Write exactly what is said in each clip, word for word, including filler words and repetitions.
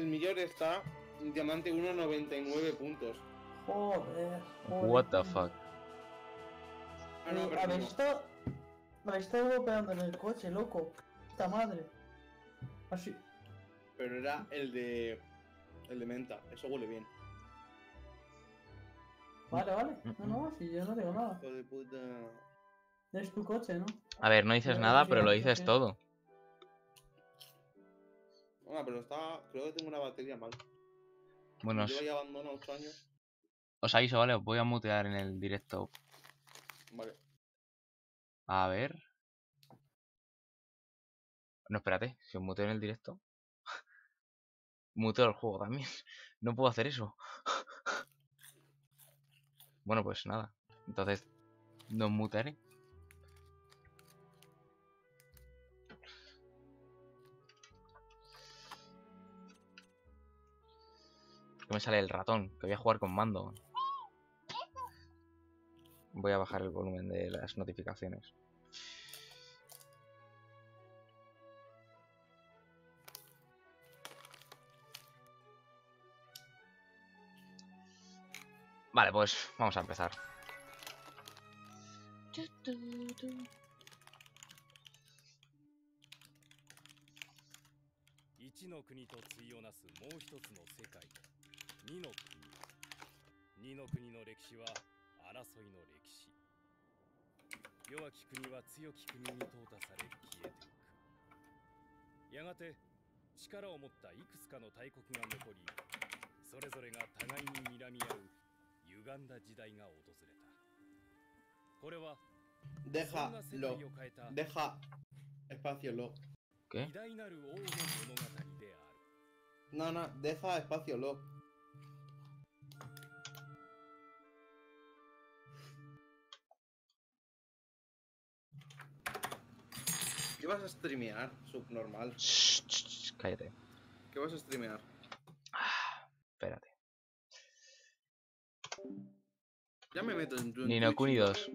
el millón está en diamante uno noventa y nueve puntos. Joder, joder. What the fuck. Ah, no, Eh, pero habéis no. estado... habéis estado golpeando en el coche, loco. Esta madre. Así. Pero era el de... El de menta. Eso huele bien. Vale, vale. No, no, si yo no digo nada. Hijo de puta. Es tu coche, ¿no? A ver, no dices Yo nada, creo pero que lo sí, dices sí. todo. Ah, pero está... Creo que tengo una batería mal. Bueno, Lleva os, ya abandonado ocho años. os aviso, ¿vale? Os voy a mutear en el directo. Vale. A ver. No, espérate. Si os muteo en el directo. Muteo el juego también. No puedo hacer eso. Bueno, pues nada. Entonces, nos mutearé. Que me sale el ratón. Que voy a jugar con mando. Voy a bajar el volumen de las notificaciones. Vale, pues vamos a empezar. Deja lo. Deja espacio lo. ¿Qué? No, no, deja espacio lo. ¿Qué vas a streamear? Subnormal. Shh, shh, shh, cállate. ¿Qué vas a streamear? Ah, espérate. Ya me meto en tu en Ni no Twitch Kuni y todo. dos.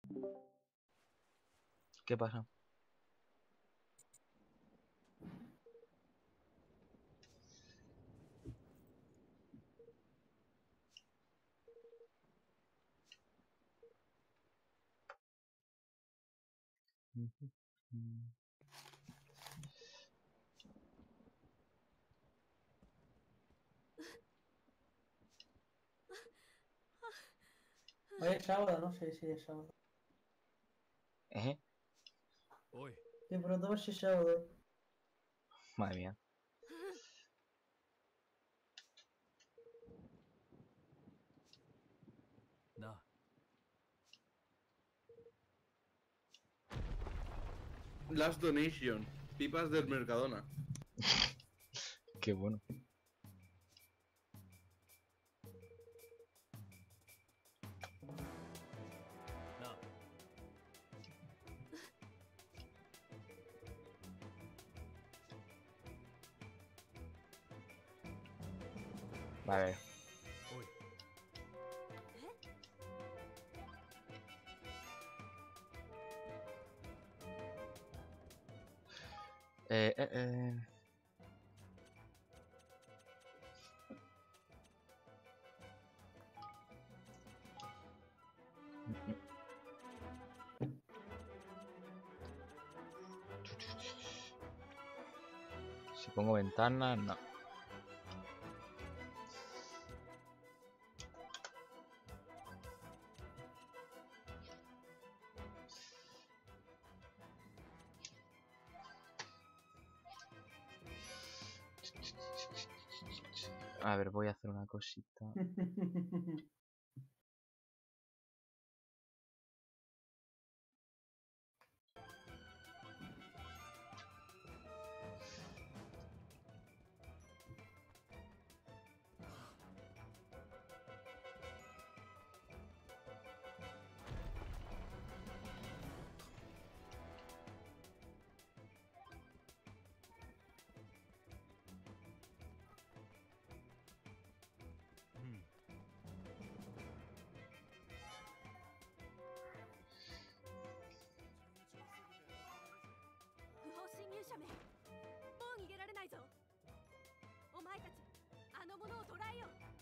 ¿Qué pasa? Hoy es sábado, no sé si es sábado. ¿Eh? Te preguntaba si es sábado. Madre mía. Na. Last Donation. Pipas del Mercadona. Qué bueno. Na. Vale. Oi. Eh, eh, eh. Si pongo ventana, no. A ver, voy a hacer una cosita. Hmm. 不法侵入者め、もう逃げられないぞ。お前たち、あの者を捕らえよ。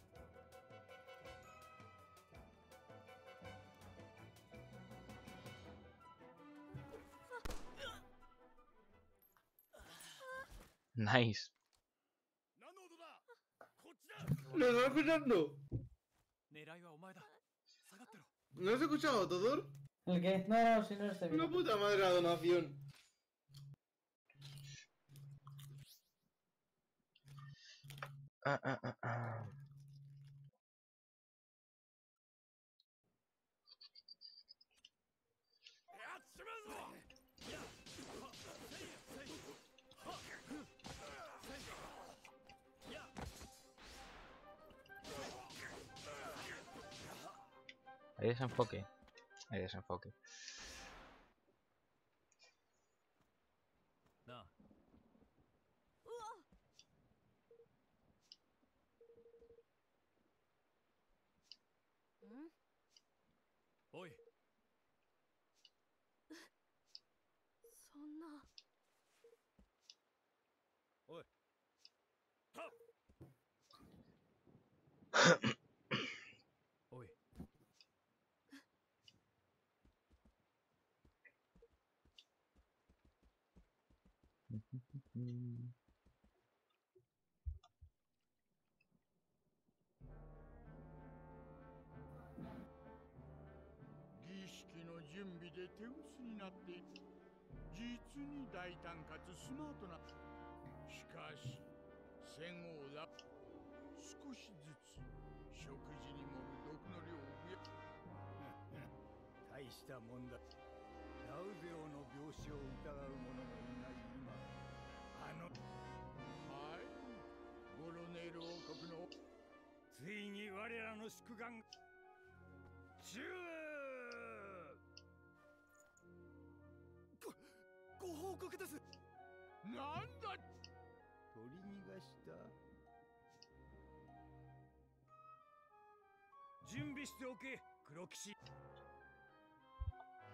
Nice. 何の音だ。こっちだ。 ¿Lo estás escuchando? 狙いはお前だ。下がってろ。 ¿No has escuchado, Todor? ¿El qué? No, no, si no está Una bien. puta madre la donación. Ah, ah, ah, ah. Hay desenfoque. Hay desenfoque. なあ。 うわ。ん？ おい。 そんな。 おい。おい。 儀式の準備で手薄になって実に大胆かつスマートな。しかし戦王だ。少しずつ食事に盛る毒の量を増や大したもんだ。ラウゼオの病死を疑う者もいない今、あのはいゴロネール王国のついに我らの宿願チューご報告です。なんだ取り逃がした。準備しておけ黒騎士。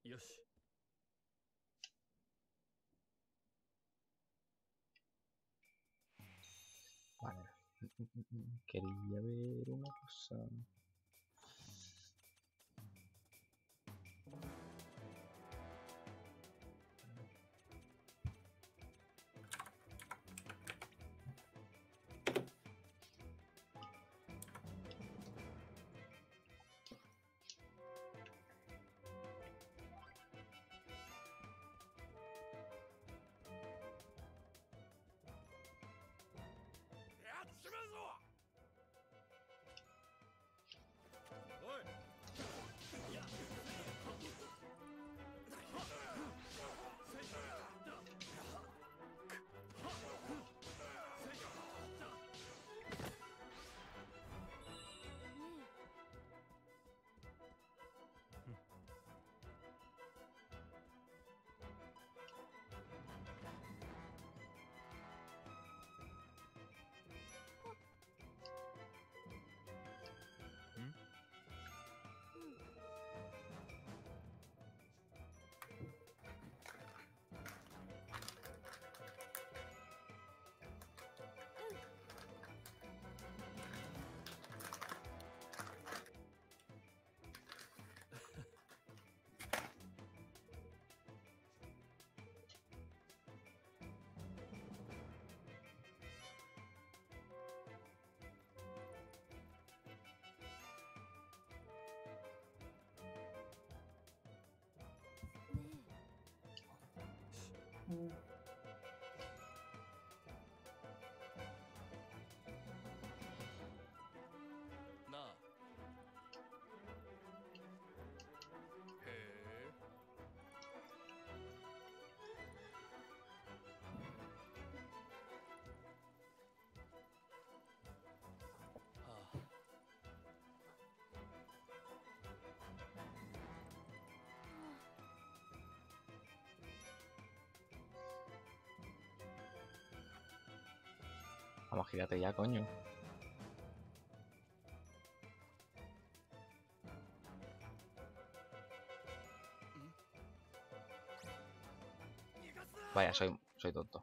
よし。 Vale. Quería ver una cosa. Mm. Vamos, gírate ya, coño. Vaya, soy, soy tonto.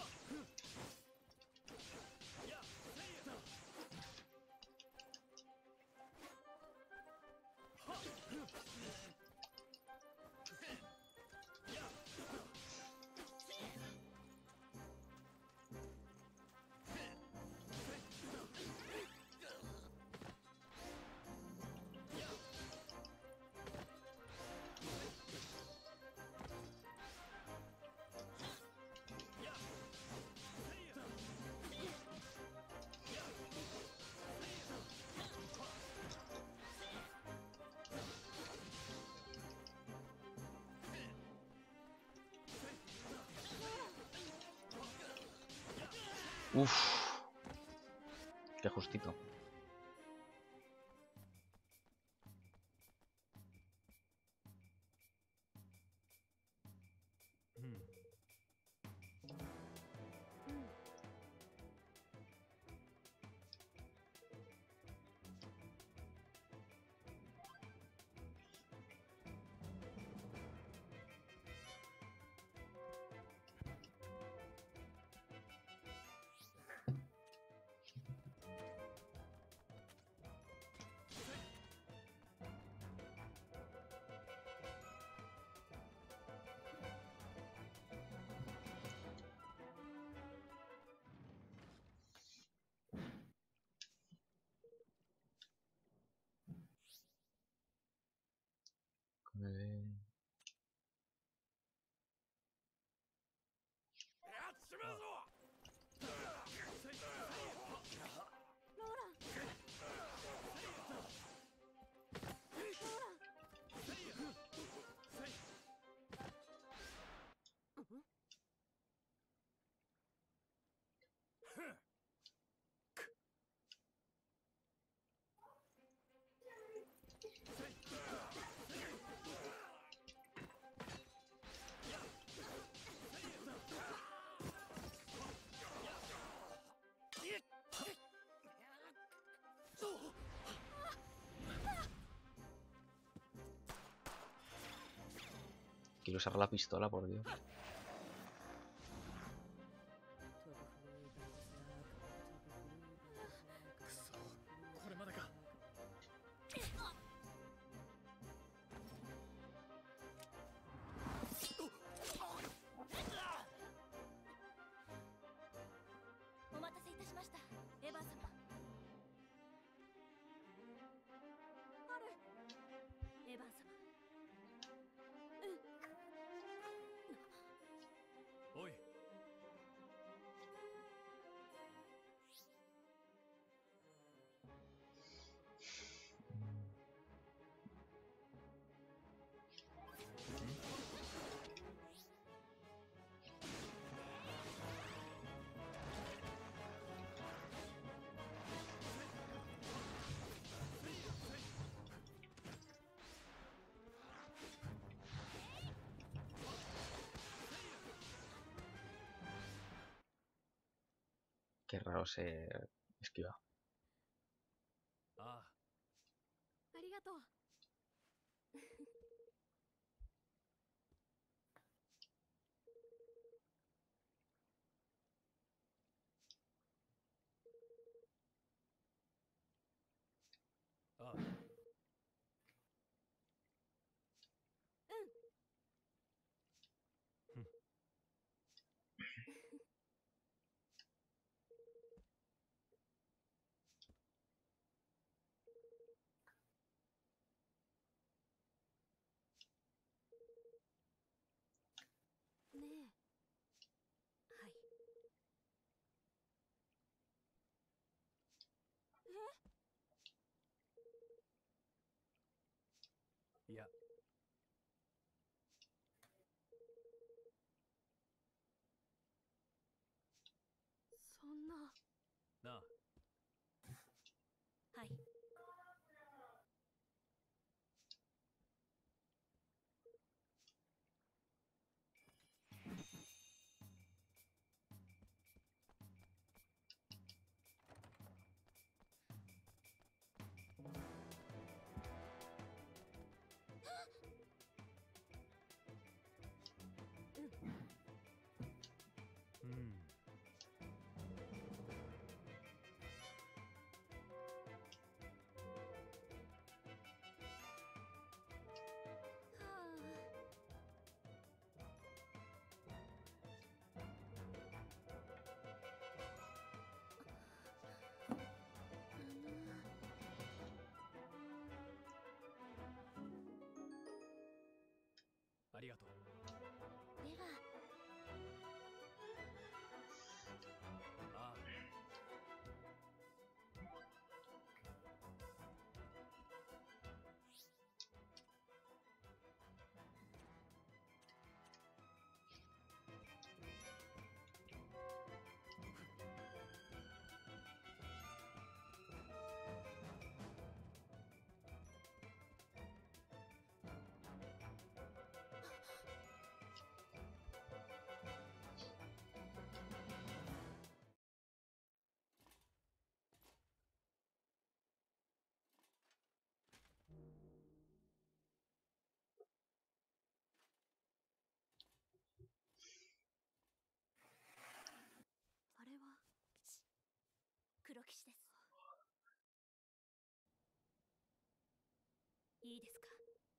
Uf. Qué justito. Quiero usar la pistola, por Dios. くそ、これまでか。 お待たせいたしました、エヴァン様。あれ、エヴァン様。 おい。 Qué raro se esquiva. ああ、 ありがとう。 ああ。 ねえ。はい。 いや、 そんな。 なあ。 はい。 うん。 はあ。 ありがとう。 では。 ああ。 あれは。黒騎士です。いいですか。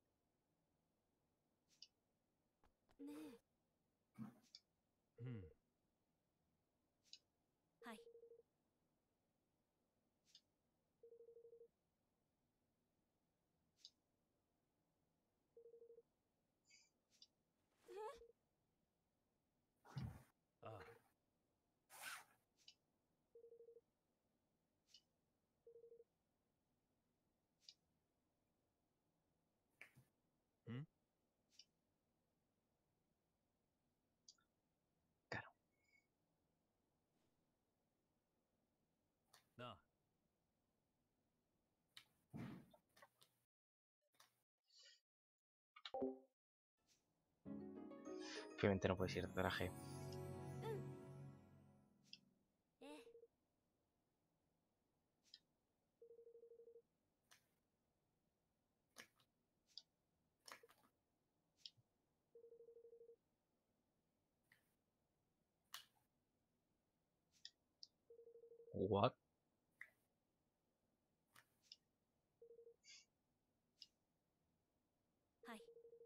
ねえ。 うん。 はい。 ああ。ん？ Claro. なあ。 Obviamente no puedes ir de traje. ええ。 What? Ay.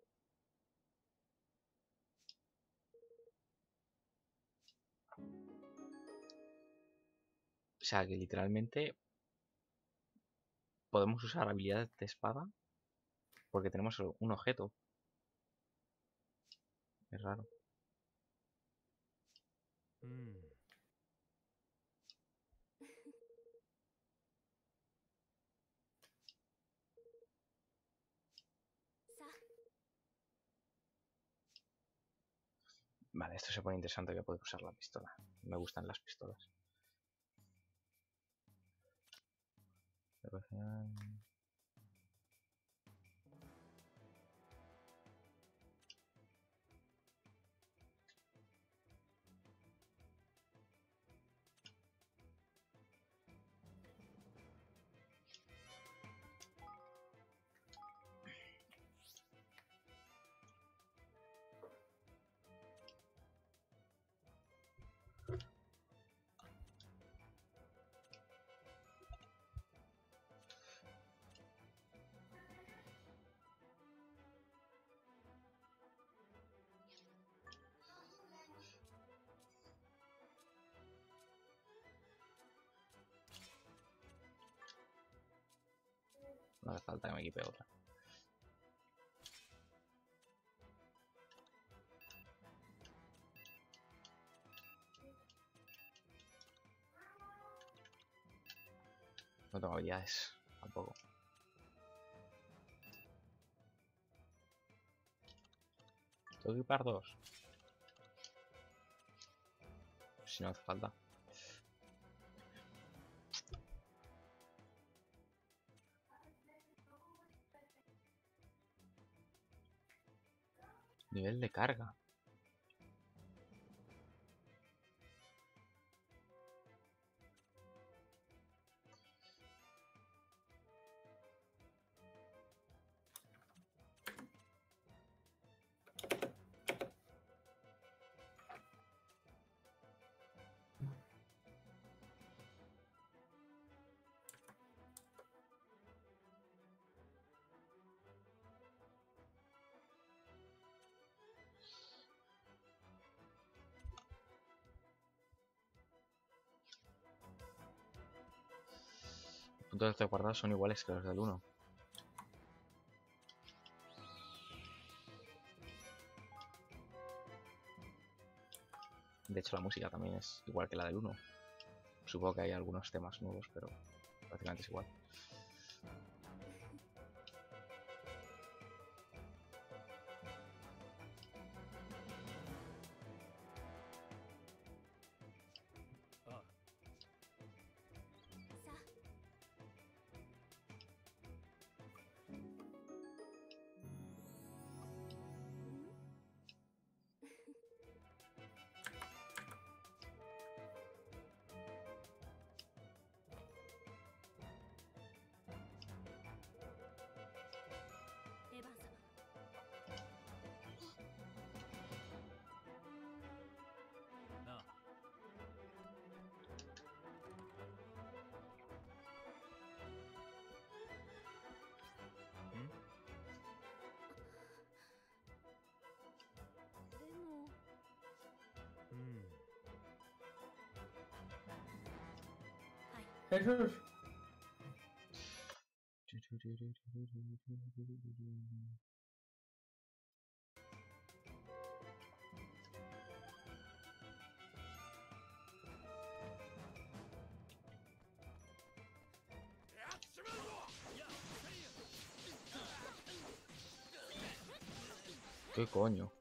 O sea que literalmente podemos usar habilidades de espada porque tenemos un objeto. Es raro. Hmm. Sa. Vale, esto se pone interesante que puedo usar la pistola. Me gustan las pistolas. No hace falta que me equipe otra. No tengo habilidades tampoco. Tengo que equipar dos. Si no hace falta. Nivel de carga. Los puntos de guardado son iguales que los del uno. De hecho, la música también es igual que la del uno. Supongo que hay algunos temas nuevos, pero prácticamente es igual. Ah. Sa.エヴァン様。 なあ。ん？ でも。 うん。 Jesús, ¿Qué coño?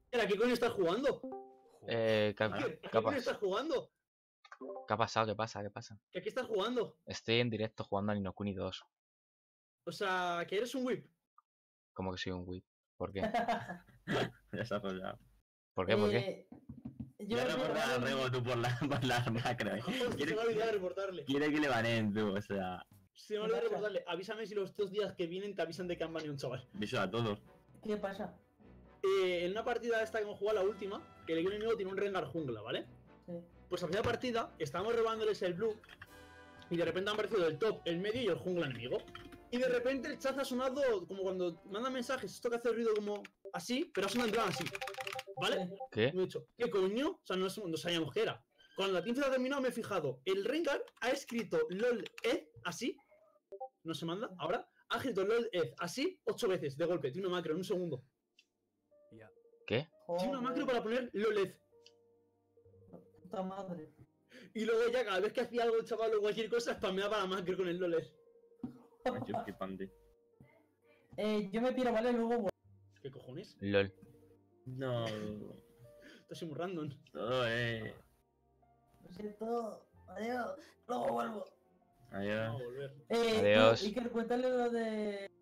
¿A qué coño estás jugando? Eh, ¿qué, ¿A qué, qué a ha qué coño pas- estás jugando? qué ha pasado? ¿Qué pasa? ¿Qué pasa? ¿Que ¿A qué estás jugando? Estoy en directo jugando a Ni no Kuni dos. O sea, que eres un whip. ¿Cómo que soy un whip? ¿Por qué? Ya está rodeado. ¿Por qué? ¿Por qué? Eh, yo Ya me reportar quiero- al Rego tú por la, por la macro. eh. Hostia, se Quiere, me ha olvidado reportarle. quiere que le baneen tú, o sea, Se me ha olvidado reportarle. Avísame si los dos días que vienen te avisan de que han baneado un chaval. aviso a todos. ¿Qué pasa? Eh, en una partida esta que hemos jugado, la última, que el equipo enemigo tiene un Rengar jungla, ¿vale? Sí. Pues a primera partida estábamos robándoles el blue y de repente han aparecido el top, el medio y el jungla enemigo. Y de repente el chat ha sonado como cuando mandan mensajes, esto que hace ruido como así, pero ha sonado en plan así. ¿Vale? Sí. ¿Qué? Y me he dicho, ¿qué coño? O sea, no, no sabíamos qué era. Cuando la teamfight ha terminado me he fijado, el Rengar ha escrito LOL Ed así, no se manda, ahora, ha escrito LOL Ed así ocho veces de golpe, tiene una macro en un segundo. ¿Qué? Tiene una macro Joder, para poner LOL Ed. puta madre. Y luego ya cada vez que hacía algo el chaval o cualquier cosa, spameaba la macro con el LOL Ed. Macho, flipante. Eh, yo me piro, ¿vale? Luego vuelvo. ¿Qué cojones? LOL. No, Esto es muy random. todo eh. Lo siento. Adiós. Luego vuelvo. Vamos a Adiós. volver. Eh, Adiós. tú, Iker, cuéntale lo de...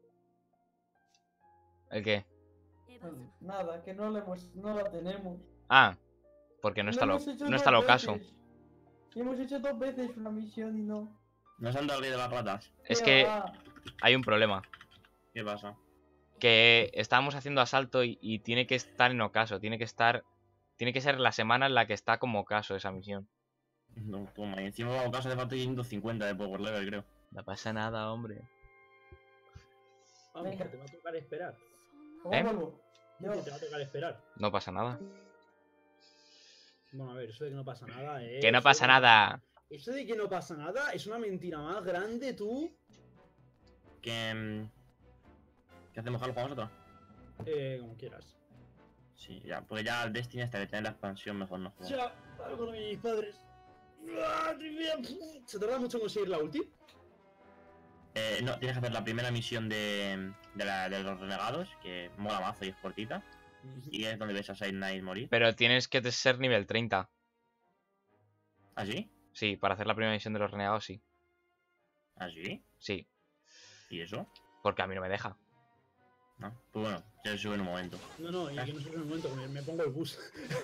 ¿El qué? Nada, que no, le hemos... no la tenemos. Ah, porque no está, Lo lo, hemos hecho no dos está lo caso. veces. Y hemos hecho dos veces una misión y no. ¿No se han dado el rey de las ratas? Es Qué que va. hay un problema. ¿Qué pasa? Que estábamos haciendo asalto y, y tiene que estar en ocaso. Tiene que estar... Tiene que ser la semana en la que está como ocaso esa misión. No, toma, y encima a casa de falta quinientos cincuenta de Power Level, creo. No pasa nada, hombre. Vamos, Venga. que te va a tocar esperar. Luego ¿Eh? vuelvo. Que Yo- te va a tocar esperar. No pasa nada. Bueno, a ver, eso de que no pasa nada, eh. Que no eso pasa de nada. Eso de que no pasa nada es una mentira más grande, tú. ¿Qué, mm, ¿Qué hacemos, Carlos? ¿Jugamos otra? Eh, como quieras. Sí, ya, porque ya el Destiny hasta que tiene la expansión mejor no jugar. Ya, hablo con mis padres. Ah, trivia. ¿Se tarda mucho en conseguir la ulti? Eh, no, tienes que hacer la primera misión de, de, la- de los renegados, que mola mazo y es cortita. Y es donde ves a Side Knight morir. Pero tienes que ser nivel treinta. ¿Así? Sí, para hacer la primera misión de los renegados, sí. ¿Así? Sí, ¿Y eso? porque a mí no me deja. No. Pues bueno, se sube en un momento. No, no, y que no se en un momento, que me, me pongo el bus.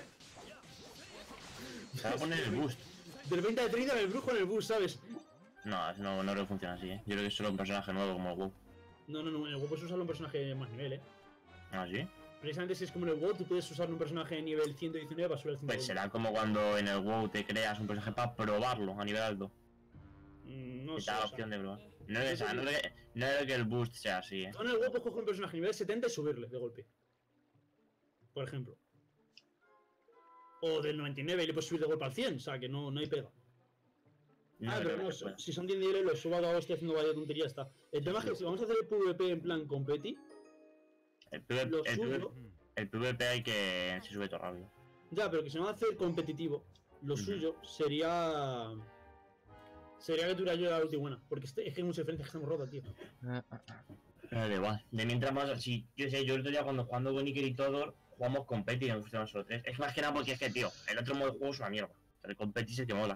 Se va a poner el boost. Del veinte al treinta en el brujo en el bus, ¿sabes? No, eso no, no creo que funcione así, eh. Yo creo que es solo un personaje nuevo como el WoW. No, no, no, en el WoW puedes usarlo un personaje de más nivel, eh. ¿Así? Precisamente si es como en el WoW, tú puedes usar un personaje de nivel ciento diecinueve para subir al ciento Pues veinte. será como cuando en el WoW te creas un personaje para probarlo a nivel alto. Mm, no Y te sé. da la o sea, opción de probar. No es, o sea, no es que, no es que el boost sea así, eh. tú en el WoW puedes coger un personaje nivel setenta y subirle de golpe. Por ejemplo. O del noventa y nueve y le puedes subir de golpe al cien, o sea que no, no hay pega. No ah, creo pero que no, se pueda. si son diez niveles, los subo a dos, estoy haciendo vaya tontería, está. El tema es que si vamos a hacer el PvP en plan competi, El PvP, lo el, suyo, PvP, el PvP hay que se sube todo rápido. ya, pero que si vamos a hacer competitivo, lo Ujú. suyo sería. Sería que tuviera yo la ulti buena, porque este- es que hay mucha diferencia, que estamos rotas, tío. Pero da igual. De mientras más, si yo sé, yo el otro día cuando jugando con Iker y Todor, jugamos competi y nos gustan solo tres. Es más que nada porque es que, tío, el otro modo de juego es una mierda. El competi es el que mola.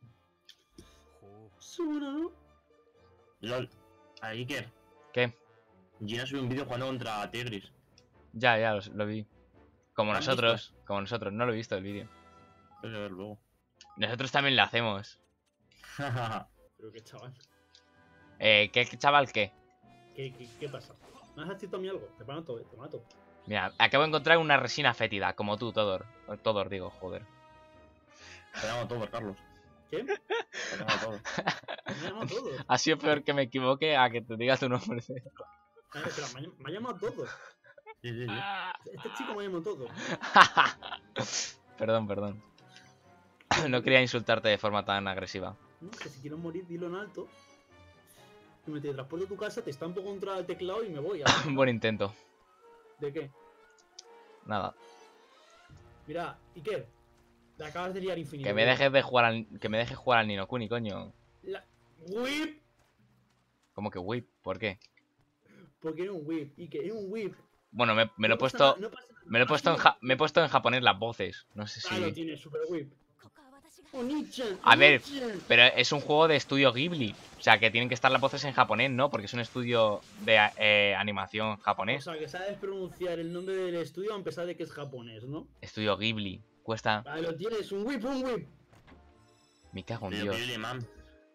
Sí, bueno, ¿no? LOL. A Iker, ¿Qué? Gina subió un vídeo jugando contra Tigris. Ya, ya, lo, lo vi. Como ¿Lo has nosotros, como nosotros. No lo he visto el vídeo. Tengo que ver luego. Nosotros también lo hacemos. Pero qué chaval. Eh, ¿qué chaval qué? ¿Qué, qué, qué pasa? ¿Me has escrito a mí algo? Te mato, eh, te mato. Mira, acabo de encontrar una resina fétida, como tú, Todor. Todor, digo, joder. Te llamo Todor, Carlos. ¿Qué? Te llamo Todor. Me ha llamado todo. Ha sido peor que me equivoque a que te diga tu nombre. Ah, espera, me ha, llam- me ha llamado todo. Sí, sí, sí. Este chico me ha llamado todo. Perdón, perdón. No quería insultarte de forma tan agresiva. No, que si quiero morir, dilo en alto. Y me teletransporto a tu casa, te estampo contra el teclado y me voy. a- Buen intento. ¿De qué? Nada. Mira, Iker, te acabas de liar infinito. Que me dejes de jugar al, que me dejes jugar al Ni no Kuni, coño. La... Whip. ¿Cómo que whip? ¿Por qué? Porque era un whip. Iker, era un whip. Bueno, me, me lo he No pasa puesto. nada, no pasa nada. Me lo he puesto en ja- me he puesto en japonés las voces. No sé Ah, lo si. tiene, Super Whip. ここは私が Onichan, A ver, Onichan. pero es un juego de estudio Ghibli. O sea, que tienen que estar las voces en japonés, ¿no? Porque es un estudio de eh, animación O japonés. sea, que sabes pronunciar el nombre del estudio a pesar de que es japonés, ¿no? Estudio Ghibli. Cuesta. Ahí lo tienes, un whip, un whip. Me cago en Pero Dios. Billy, man.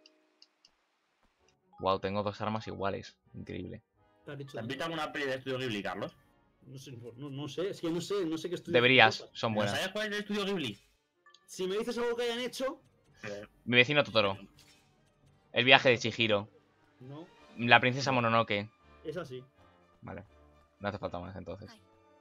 Wow, tengo dos armas iguales. Increíble. Te has dicho ¿Te has tanto. visto alguna peli de Estudio Ghibli, Carlos? No sé, no, no sé, es que no sé, no sé qué estudio. Deberías, son ¿No buenas. sabes cuál es el Estudio Ghibli? Si me dices algo que hayan hecho, Eh, Mi vecino Totoro. El viaje de Chihiro. no, La princesa Mononoke. es así. Vale. No hace falta más entonces.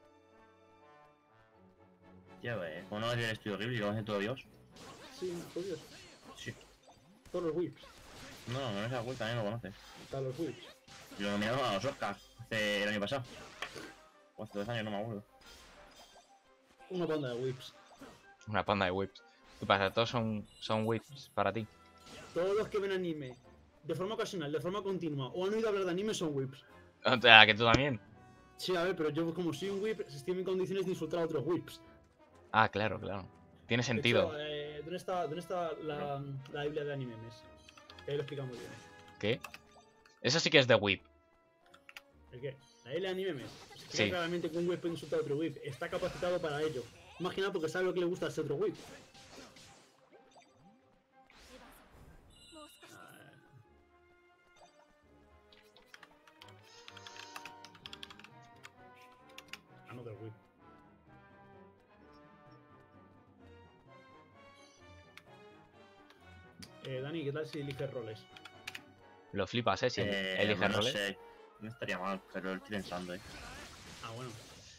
Ya ves, ¿cómo no es del Estudio Ghibli? ¿Lo conoce todo Dios? Sí, por Dios. Sí. Todos los whips. No, no, no es Agüe, también lo conoces. Están los whips. Y lo nominaron a los Oscars hace el año pasado. O hace dos años, no me acuerdo. Una banda de whips. Una panda de whips. ¿Qué pasa? Todos son, son whips para ti. Todos los que ven anime de forma ocasional, de forma continua, o han oído hablar de anime son whips. O sea, que tú también. Sí, a ver, pero yo como soy un whip, estoy en condiciones de insultar a otros whips. Ah, claro, claro. Tiene De sentido. hecho, eh, ¿dónde está, dónde está la, la Biblia de animemes? Que ahí lo explicamos bien. ¿Qué? Eso sí que es de whip. ¿El qué? La Biblia de animemes. Explica Sí. claramente que un whip puede insultar a otro whip. Está capacitado para ello. Más que nada porque sabe lo que le gusta a ese otro whip. もう少し Another whip. Eh, Dani, ¿qué tal si eliges roles? Lo flipas, ¿eh? Si Eh, eliges no roles. sé, no estaría mal, pero lo estoy pensando, eh. Ah, bueno.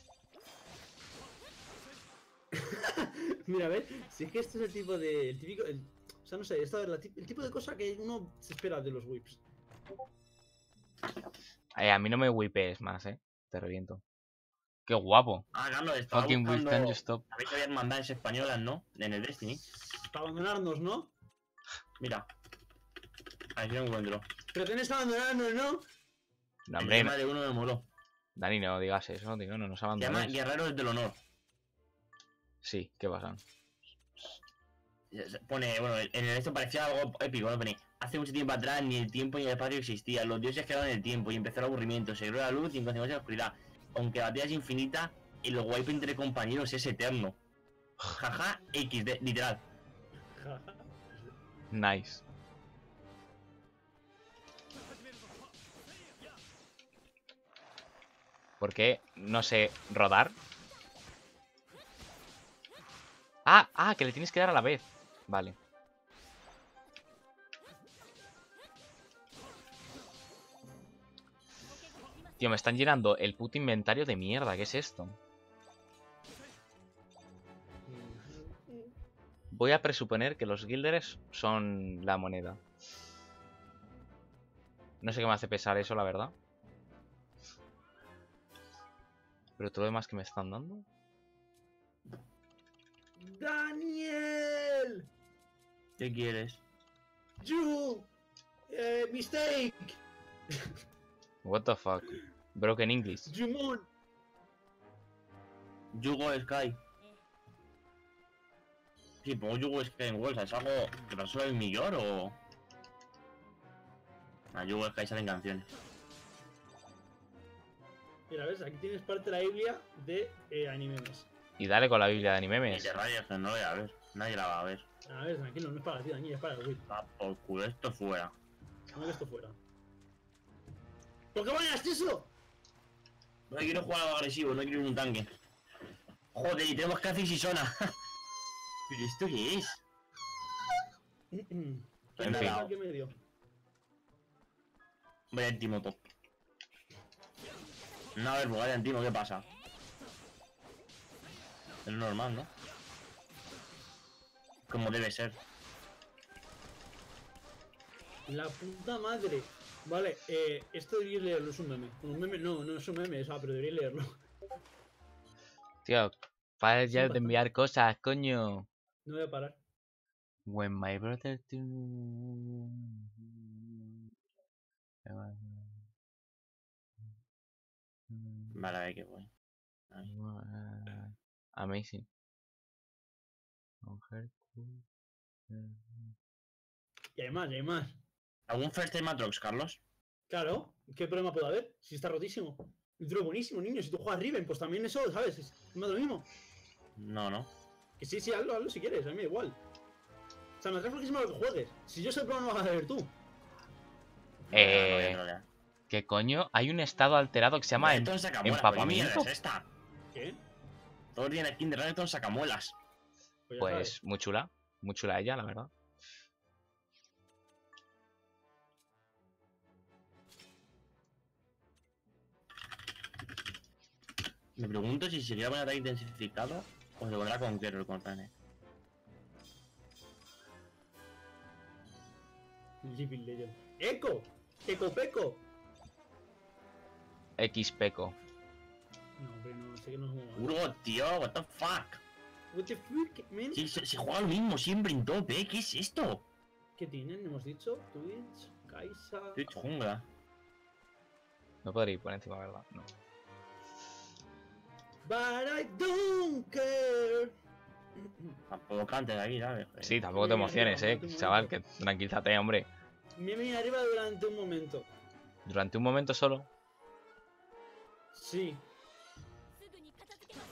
Mira, a ver, si es que este es el tipo de. El típico. El, o sea, no sé, esta es la tip- el tipo de cosa que uno se espera de los whips. Eh, a mí no me whipes más, ¿eh? Te reviento. Qué guapo. Ah, Carlos, estaba Fucking whip, buscando... can you stop? Sabéis que había hermandades españolas, ¿no? En el Destiny. Para abandonarnos, ¿no? Mira. Ahí lo encuentro. Pero tenés que abandonarnos, ¿no? No, El hombre, tema de uno me moló. Dani, no digas eso, tío. No nos Se llama abandones. Guerreros del Honor. Sí, ¿qué pasa? Pone, bueno, en el esto parecía algo épico, ¿no? Pone, hace mucho tiempo atrás ni el tiempo ni el espacio existían, los dioses quedaron en el tiempo y empezó el aburrimiento, se creó la luz y en consecuencia la oscuridad. Aunque la batalla es infinita, el wipe entre compañeros es eterno. Jaja, equis de, literal. Nice. ¿Por qué no sé rodar? Ah, ah, que le tienes que dar a la vez. Vale. Tío, me están llenando el puto inventario de mierda. ¿Qué es esto? Voy a presuponer que los guilders son la moneda. No sé qué me hace pesar eso, la verdad. Pero todo lo demás que me están dando. ¡Daniel! ¿Qué quieres? ¡You! Eh, ¡Mistake! What the fuck? Broken English. ¡Jumon! Yugo Sky. Sí, pongo Yugo Sky en Google, ¿es algo que pasó el millón o...? A Yugo Sky salen canciones. Mira, ves, aquí tienes parte de la Biblia de eh, animemes. Y dale con la Biblia de Y animemes. te rayas que no lo voy a ver, nadie la va a ver. A ver, tranquilo, no es para ti, Daniel, es para el whip. Va por culo, esto fuera. No que esto fuera. ¿Por qué vayas eso? No quiero jugar algo agresivo, no quiero ir un tanque. Joder, y tenemos casi Sisona. ¿Pero esto qué es? ¿Quién En da fin. la que me dio? Voy al Timo top. No, a ver, pues vaya en Timo, ¿qué pasa? Es normal, ¿no? Como debe ser. La puta madre. Vale, eh, esto deberíais leerlo, es un meme. Un meme, no, no es un meme, es, ah, pero deberíais leerlo. Tío, para ya de bastante. enviar cosas, coño. No voy a parar. When my brother to... Vale, a ver qué voy. Uh, amazing. Mujer, cu- eh, Y hay más, y hay más. ¿Algún first time Matrox, Carlos? Claro, ¿qué problema puede haber? Si está rotísimo. El tiro es buenísimo, niño. Si tú juegas Riven, pues también eso, ¿sabes? Es más de lo mismo. No, no. Que sí, sí, hazlo, hazlo si quieres, a mí me da igual. O sea, me atrae muchísimo lo que juegues. Si yo soy pro, no vas a saber tú. Eh, No, no, no, no, no. ¿Qué coño? Hay un estado alterado que se llama em- Renekton sacamuelas, ¿pero qué mierda empapamiento. es esta? ¿Qué? Todo tiene skin de Renekton sacamuelas. Pues ya Pues sabes. muy chula. Muy chula ella, la verdad. Me pregunto si sería un ataque intensificado o se pondrá con Geralt con Renek. Living Legend. ¡Eco! ¡Eco Peco! X Peco. No, hombre, no, sé que no es como. Urgot, tío, what the fuck. What the fuck, man? Si, si, si juega lo mismo siempre en top, ¿eh? ¿Qué es esto? ¿Qué tienen? Hemos dicho Twitch, Kaisa. Twitch jungla. No podría ir por encima, ¿verdad? No. But I don't care. Tampoco cantes de aquí, ¿sabes? Sí, tampoco te emociones, eh, chaval, que tranquilízate, hombre. Me vine arriba durante un momento. Durante un momento solo. Sí. すぐに片付けます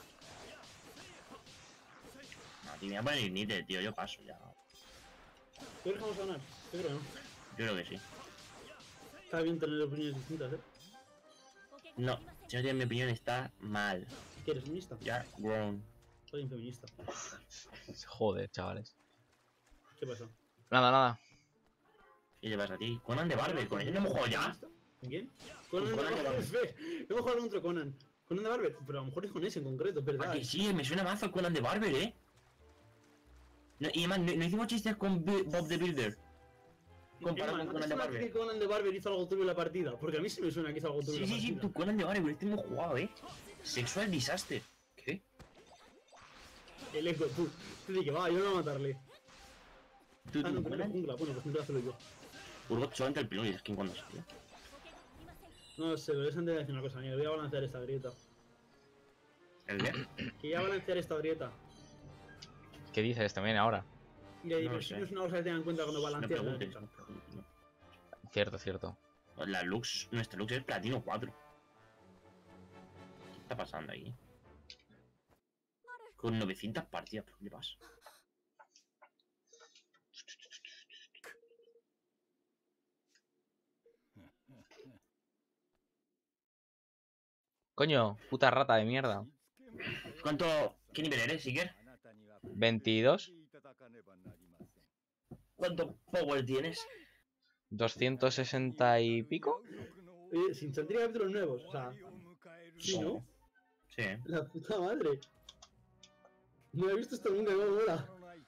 No, tío, me voy a poner Ignite, tío, yo paso ya. ¿Tú crees que vamos a ganar? Yo creo que no. Yo creo que sí. Está bien tener opiniones distintas, ¿eh? No, si no tienes mi opinión, está mal. ¿Qué eres feminista? Ya, grown. Soy un feminista. Joder, chavales. ¿Qué pasa? Nada, nada. ¿Qué llevas a ti? Conan de Barber, ¿con ese no hemos jugado ya? ¿Con quién? Conan de Conan de Barber. Barber. Hemos jugado contra Conan. Conan de Barber. Pero a lo mejor es con ese en concreto, es verdad. Ah, que sí, me suena mazo Conan de Barber, ¿eh? No, y además, no, no hicimos chistes con Bi- Bob the Builder. Comparado Emma, con ¿no te Conan de suena que Barber. Conan de Barber hizo algo turbio en la partida? Porque a mí sí me suena que hizo algo turbio Sí, en la sí, sí, partida. tú Conan de Barber, este hemos jugado, ¿eh? Sexual Disaster. ¿Qué? El eco, tú. Tú di que va, yo no voy a matarle. ¿Tú, Ah, no, tú, pero era Conan? jungla. Bueno, pues tendré que hacerlo yo. Urgot solamente el primero y skin cuando salió. No sé, pero es antes de decir una cosa, mira, voy a balancear esta grieta. ¿El qué? Que ya balancear esta grieta. ¿Qué dices también ahora? Y la No lo diversión sé. es una cosa que tengan en cuenta cuando No balanceas la preguntes, grieta. no preguntes. no. Cierto, cierto. La Lux, nuestra Lux es platino cuatro. ¿Qué está pasando ahí? Con novecientas partidas, ¿pero qué le pasa? Coño, puta rata de mierda. ¿Cuánto? ¿Qué nivel eres, Iker? veintidós. ¿Cuánto power tienes? doscientos sesenta y pico. Oye, sin saldría capítulos nuevos, o sea. Sí, ¿no? Sí. La puta madre. No he visto esto nunca, igual mola.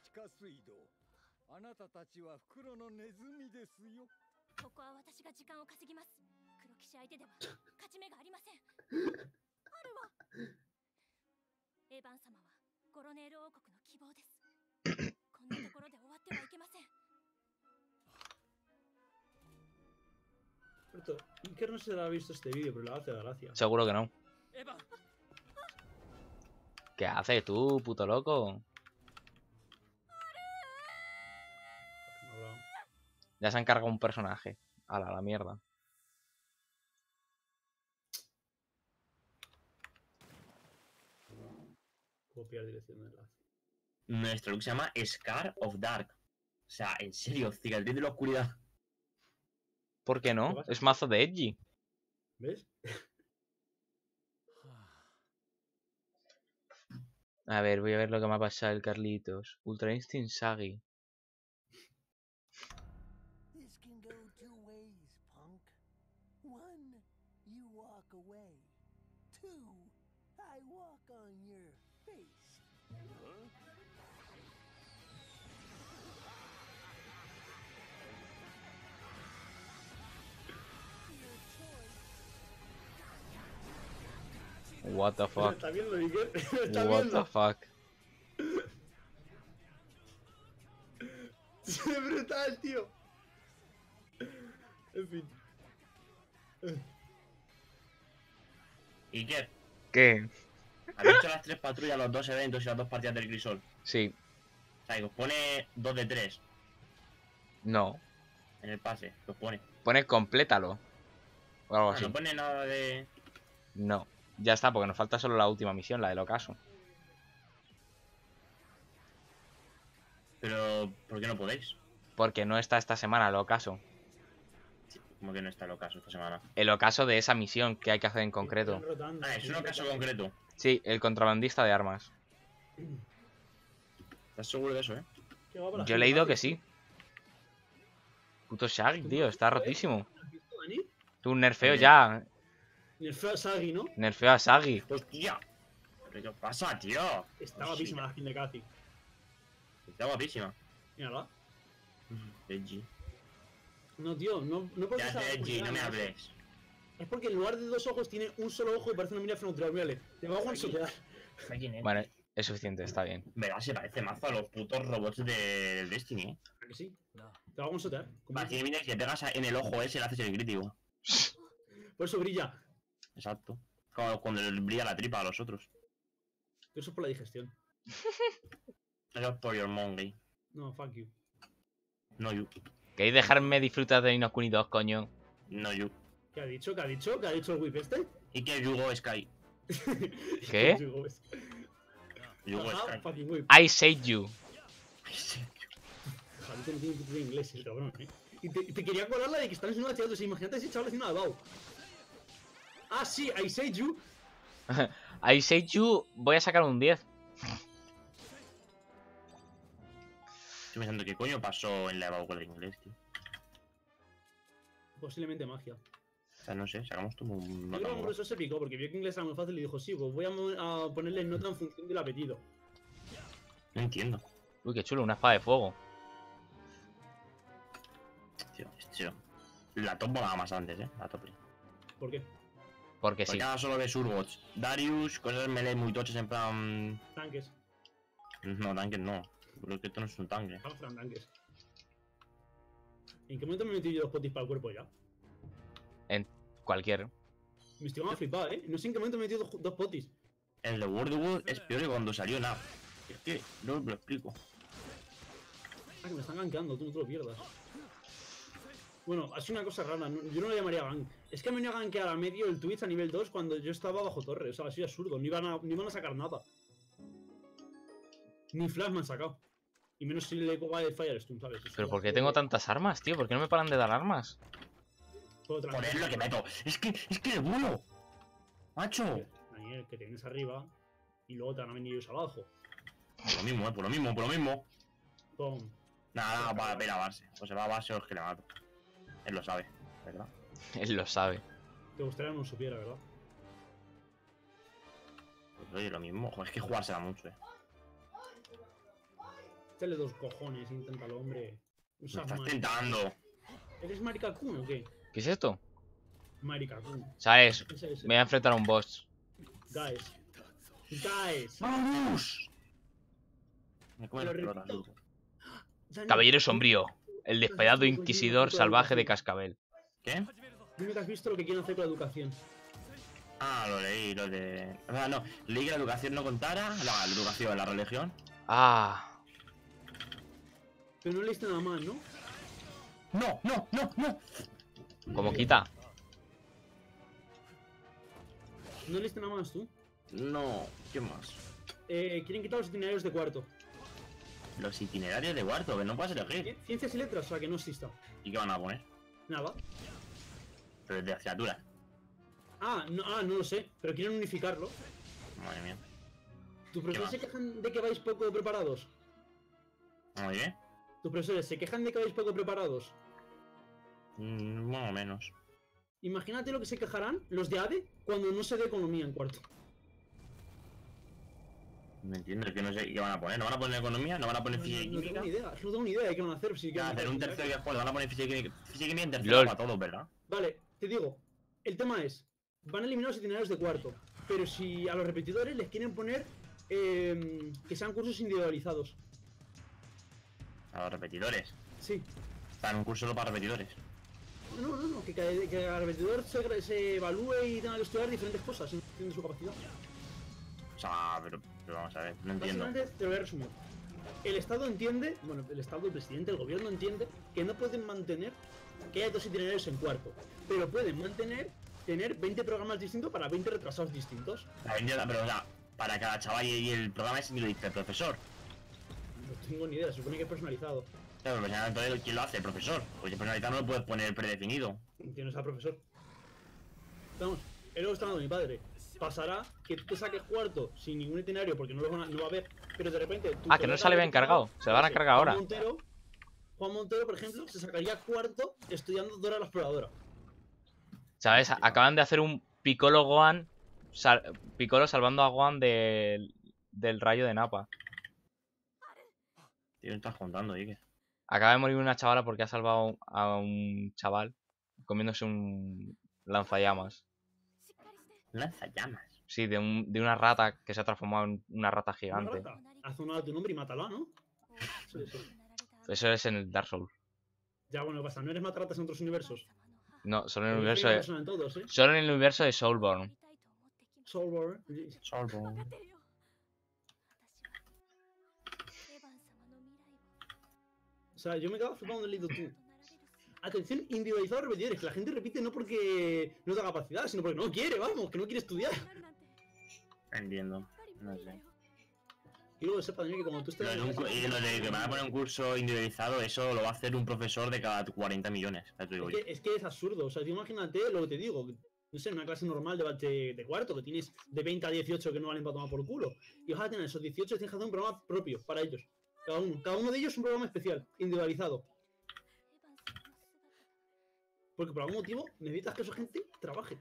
あなたたちは袋のネズミですよ。 ここは私が時間を稼ぎます。黒騎士相手では勝ち目がありません。あるわ。エヴァン様はゴロネール王国の希望です。こんなところで終わってはいけません。 Por cierto, Iker no se le ha visto este vídeo, pero le hace gracia. Seguro que no. エヴァン、 ¿Qué haces tú, puto loco? No hablaba. Ya se ha encargado un personaje. A la, la mierda. Copiar dirección de enlace. Nuestro look se llama Scar of Dark. O sea, en serio, cicatriz de la oscuridad. ¿Por qué ¿Qué no? pasa? Es mazo de edgy. ¿Ves? A ver, voy a ver lo que me ha pasado el Carlitos. Ultra Instinct Sagi. This can go two ways, punk. One, you walk away. Two, I walk on your face. What the fuck? ¿Está viendo, Iker? ¿Está What viendo? the fuck? ¡Es brutal, tío! En fin. Iker, ¿Qué? ¿habéis hecho las tres patrullas, los dos eventos y las dos partidas del Crisol? Sí. O sea, que os pone dos de tres No. en el pase, que os pone. Pone complétalo. O algo Ah, así. no pone nada de... No. Ya está, porque nos falta solo la última misión, la del ocaso. Pero, ¿por qué no podéis? Porque no está esta semana el ocaso. Como que no está el ocaso esta semana. El ocaso de esa misión que hay que hacer en concreto. Están rotando, Ah, es un están ocaso rotando. concreto. Sí, el contrabandista de armas. ¿Estás seguro de eso, eh? Qué guapa la Yo he gente, leído Mati. que sí. Puto Shaggy, tío, está rotísimo. ¿Has visto, Dani? Tú, nerfeo Oye. ya. Nerfeo a Sagi, ¿no? Nerfeo a Shaggy. ¡Hostia! ¿Pero qué pasa, tío? Está Hostia, guapísima la skin de Cathy. Está guapísima. Mírala. Edgy. No, tío, no, no porque ¿Qué sea hace Edgy? No me original, hables. Es porque en lugar de dos ojos tiene un solo ojo y parece una mira frontal. Mírale, te va a one-shotear. Bueno, es suficiente, está bien. Verás, se parece mazo a los putos robots de- del Destiny, eh. ¿A que sí? Te va a one-shotear. Como- Vale, si mira, si le pegas a- en el ojo ese, le haces el crítico. Por eso brilla. Exacto. Como cuando le brilla la tripa a los otros. Pero eso es por la digestión. Eso es por your monkey. No, fuck you. No you. ¿Queréis dejarme disfrutar de Ni no Kuni dos, coño? No you. ¿Qué ha dicho? ¿Qué ha dicho? ¿Qué ha dicho el whip este? ¿Y qué Yugo Sky? ¿Qué? Digo, es- Yugo Ajá, Sky. fucking whip. I saved you. Javito no tiene puto de inglés, el cabrón, eh. Y te, te quería colar la de que están haciendo una chato. Imagínate ese chaval haciendo una Bao. Ah, sí, I say you. I saved you, voy a sacar un diez. Estoy pensando, ¿qué coño pasó en la EVA con el inglés, tío? Posiblemente magia. O sea, no sé, sacamos como un Yo nota creo que muy por eso se picó, porque vio que inglés era muy fácil y dijo, sí, pues voy a, mo- a ponerle nota en función del apetito. No entiendo. Uy, qué chulo, una espada de fuego. Tío, tío. La top volaba más antes, eh. La top. ¿Por qué? Porque sí. Porque ahora solo ves Urbots. Darius, cosas melee muy tochas en plan. Tanques. No, tanques no. Creo que esto no es un tanque. Vamos a tanques. ¿En qué momento me metí yo dos potis para el cuerpo ya? Cualquier. Me estoy a flipar, ¿eh? No sé en qué momento me metí dos, dos potis. El de World of War es peor que cuando salió nada. Es que no os lo explico. Ah, que me están gankeando, tú no te lo pierdas. Bueno, ha sido una cosa rara, no- yo no lo llamaría gank. Es que me venía a gankear a medio el Twitch a nivel dos cuando yo estaba bajo torre, o sea, ha sido absurdo, no iban a, no iban a sacar nada. Ni flash me han sacado. Y menos si le copa de Firestone, ¿sabes? Eso Pero ya ¿por qué fue- tengo tantas armas, tío? ¿Por qué no me paran de dar armas? fue otra Joder, cosa. lo que meto. Es que, es que el bulo. Macho. Daniel, que te vienes arriba y luego te van a venir ellos abajo. Por lo mismo, eh. Por lo mismo, por lo mismo. Pum. Nada, nada, va a ver a base. O se va a base o es que le mato. Él lo sabe, ¿verdad? Él lo sabe. Te gustaría que no supiera, ¿verdad? Pues oye, lo mismo. Joder, es que jugársela mucho, eh. Dale dos cojones, inténtalo, hombre. No Me seas estás mari- tentando. ¿Eres Maricacún o qué? ¿Qué es esto? Maricacún. ¿Sabes? Ese, ese. Me voy a enfrentar a un boss. Guys. Guys. ¡Vamos! Me come Te lo las pelotas, repito. loco. Dani, Caballero sombrío. El despiadado Dime que inquisidor has visto salvaje de la educación. Cascabel. ¿Qué? Dime que has visto lo que quieren hacer con la educación. Ah, lo leí, lo de. O sea, no, leí que la educación no contara. La, la educación, la religión. Ah. Pero no leíste nada más, ¿no? ¡No, no, no, no! ¿Cómo quita? No leíste nada más tú. No, ¿qué más? Eh, quieren quitar los itinerarios de cuarto. Los itinerarios de cuarto, que no puedes elegir. Ci- Ciencias y letras, o sea que no exista. ¿Y qué van a poner? Nada. Pero de asignaturas. Ah, no, ah, no lo sé. Pero quieren unificarlo. Madre mía. ¿Tus profesores más? se quejan de que vais poco preparados? Muy bien. ¿Tus profesores se quejan de que vais poco preparados? Mm, más o menos. Imagínate lo que se quejarán los de A D E cuando no se dé economía en cuarto. No entiendo, es que no sé qué van a poner. ¿No van a poner economía? ¿No van a poner No, física y no, no química? tengo ni idea, no tengo ni idea de qué van a hacer. Si ¿Qué van quieren a hacer? Un hacer tercero y después van a poner física y química. Física y química en tercero Lol. para todos, ¿verdad? Vale, te digo, el tema es, van a eliminar los itinerarios de cuarto, pero si a los repetidores les quieren poner eh, que sean cursos individualizados. A los repetidores. Sí, Están un curso solo para repetidores. No, no, no, que, cada- que cada repetidor se, se evalúe y tenga que estudiar diferentes cosas en función de su capacidad. O sea, pero, pero vamos a ver, no entiendo. Básicamente, te lo voy a resumir. El Estado entiende, bueno, el Estado, el presidente, el gobierno entiende que no pueden mantener que haya dos itinerarios en cuarto, pero pueden mantener, tener veinte programas distintos para veinte retrasados distintos. La vendida- Pero, o sea, para cada chaval y y el programa es ni lo dice el profesor. No tengo ni idea, se supone que es personalizado. Claro, pero entonces, ¿quién lo hace? El profesor. Porque personalizado no lo puedes poner predefinido. Tienes al profesor. Vamos, es lo que está dando mi padre. Pasará que tú te saques cuarto sin ningún itinerario porque no lo van a, no va a haber, pero de repente... tu Ah, que no colega se le habían de tu cargado. lado, Se lo van a sí, cargar Juan ahora. Montero, Juan Montero, por ejemplo, se sacaría cuarto estudiando Dora la Exploradora. ¿Sabes? Acaban de hacer un Piccolo Gohan. Sal- Piccolo salvando a Gohan del, del rayo de Nappa. Tío, ¿qué estás contando, Ike? Acaba de morir una chavala porque ha salvado a un chaval comiéndose un lanzallamas. Lanza llamas. Sí, de, un, de una rata que se ha transformado en una rata Una gigante. rata. Haz honor a tu nombre y mátala, ¿no? Sí, sí. Eso es en el Dark Souls. Ya, bueno, pasa, no eres matarratas en otros universos. No, solo en el Pero universo hay una de, persona en todos, ¿eh? solo en el universo de Soulborn. Soulborn. Solvo. O sea, yo me quedo flipando del leído tú. Atención, individualizado repetidores, que la gente repite no porque no tenga capacidad, sino porque no quiere, vamos, que no quiere estudiar. Entiendo. No sé. Y luego sepa también que como tú Lo estás... de, un cu- y lo de que me van a poner un curso individualizado, eso lo va a hacer un profesor de cada cuarenta millones. Ya te digo Es yo. que, es que es absurdo, o sea, tú imagínate lo que te digo. No sé, en una clase normal de, de, de cuarto, que tienes de veinte a dieciocho que no valen para tomar por culo. Y vas a tener esos dieciocho y tienes que hacer un programa propio para ellos. Cada uno. Cada uno de ellos es un programa especial, individualizado. Porque por algún motivo necesitas que esa gente trabaje.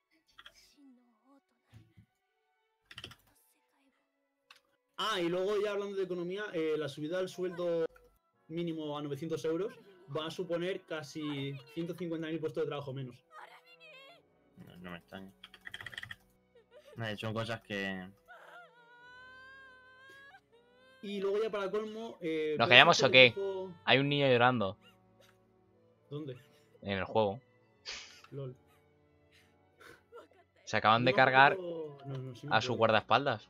Ah, y luego ya hablando de economía, eh, la subida del sueldo mínimo a novecientos euros va a suponer casi ciento cincuenta mil puestos de trabajo menos. No, no me extraña. Vale, son cosas que. Y luego ya para colmo... Eh, ¿Nos Pedro callamos Sánchez o qué? dijo- Hay un niño llorando ¿Dónde? en el juego. LOL. Se acaban No de me cargar acuerdo- no, no, sí me a su acuerdo. guardaespaldas.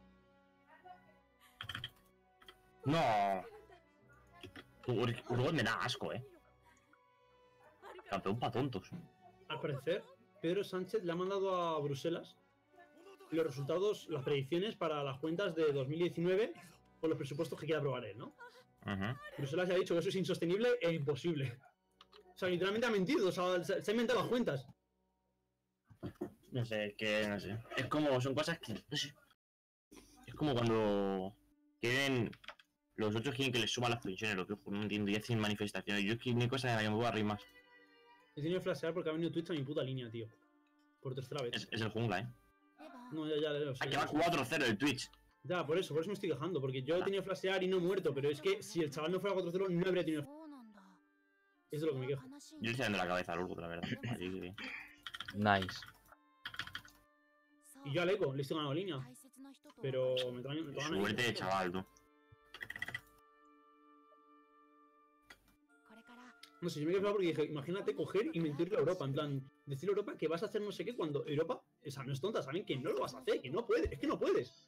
No. Ur- Urgot me da asco, eh. Campeón pa' tontos. Al parecer, Pedro Sánchez le ha mandado a Bruselas los resultados, las predicciones para las cuentas de dos mil diecinueve con los presupuestos que quiere aprobar él, ¿no? Ujú. Bruselas ya ha dicho que eso es insostenible e imposible. O sea, literalmente ha mentido, o sea, se, se ha inventado las cuentas. No sé, es que no sé. Es como, son cosas que. No sé. Es como cuando quieren. Los otros quieren que les suban las pensiones, lo que no entiendo, y hacen manifestaciones. Yo es que no hay cosa en la que me voy a reír más. He tenido que flashear porque ha venido Twitch a mi puta línea, tío. Por tercera vez. Es, es el jungla, eh. No, ya, ya, ya. lo sé, Aquí ya va lo sé. cuatro cero el Twitch. Ya, por eso, por eso me estoy quejando, porque yo he Ah. tenido que flashear y no he muerto, pero es que si el chaval no fuera cuatro cero no habría tenido. Eso es lo que me quejo. Yo le estoy dando la cabeza al Urgot, la verdad. Así que. Nice. Y yo al Eco, le estoy ganando línea. Pero me traen. Me traen ahí. Suerte de chaval, tú. No sé, yo me quedé flipado porque dije, imagínate coger y mentirle a Europa, en plan, decirle a Europa que vas a hacer no sé qué cuando Europa, o sea, no es tonta, saben que no lo vas a hacer, que no puedes, es que no puedes.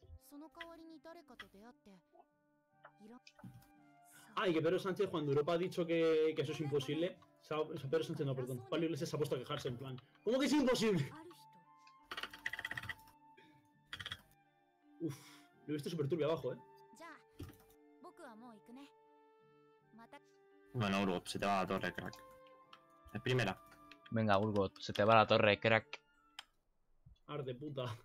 Ah, y que Pedro Sánchez, cuando Europa ha dicho que, que eso es imposible, se ha- o sea, Pedro Sánchez no, perdón, Pablo Iglesias se ha puesto a quejarse en plan, ¿cómo que es imposible? Uf, lo he visto súper turbio abajo, eh. Bueno, Urgot, se te va la torre, crack. Es primera. Venga, Urgot, se te va la torre, crack. Arde puta.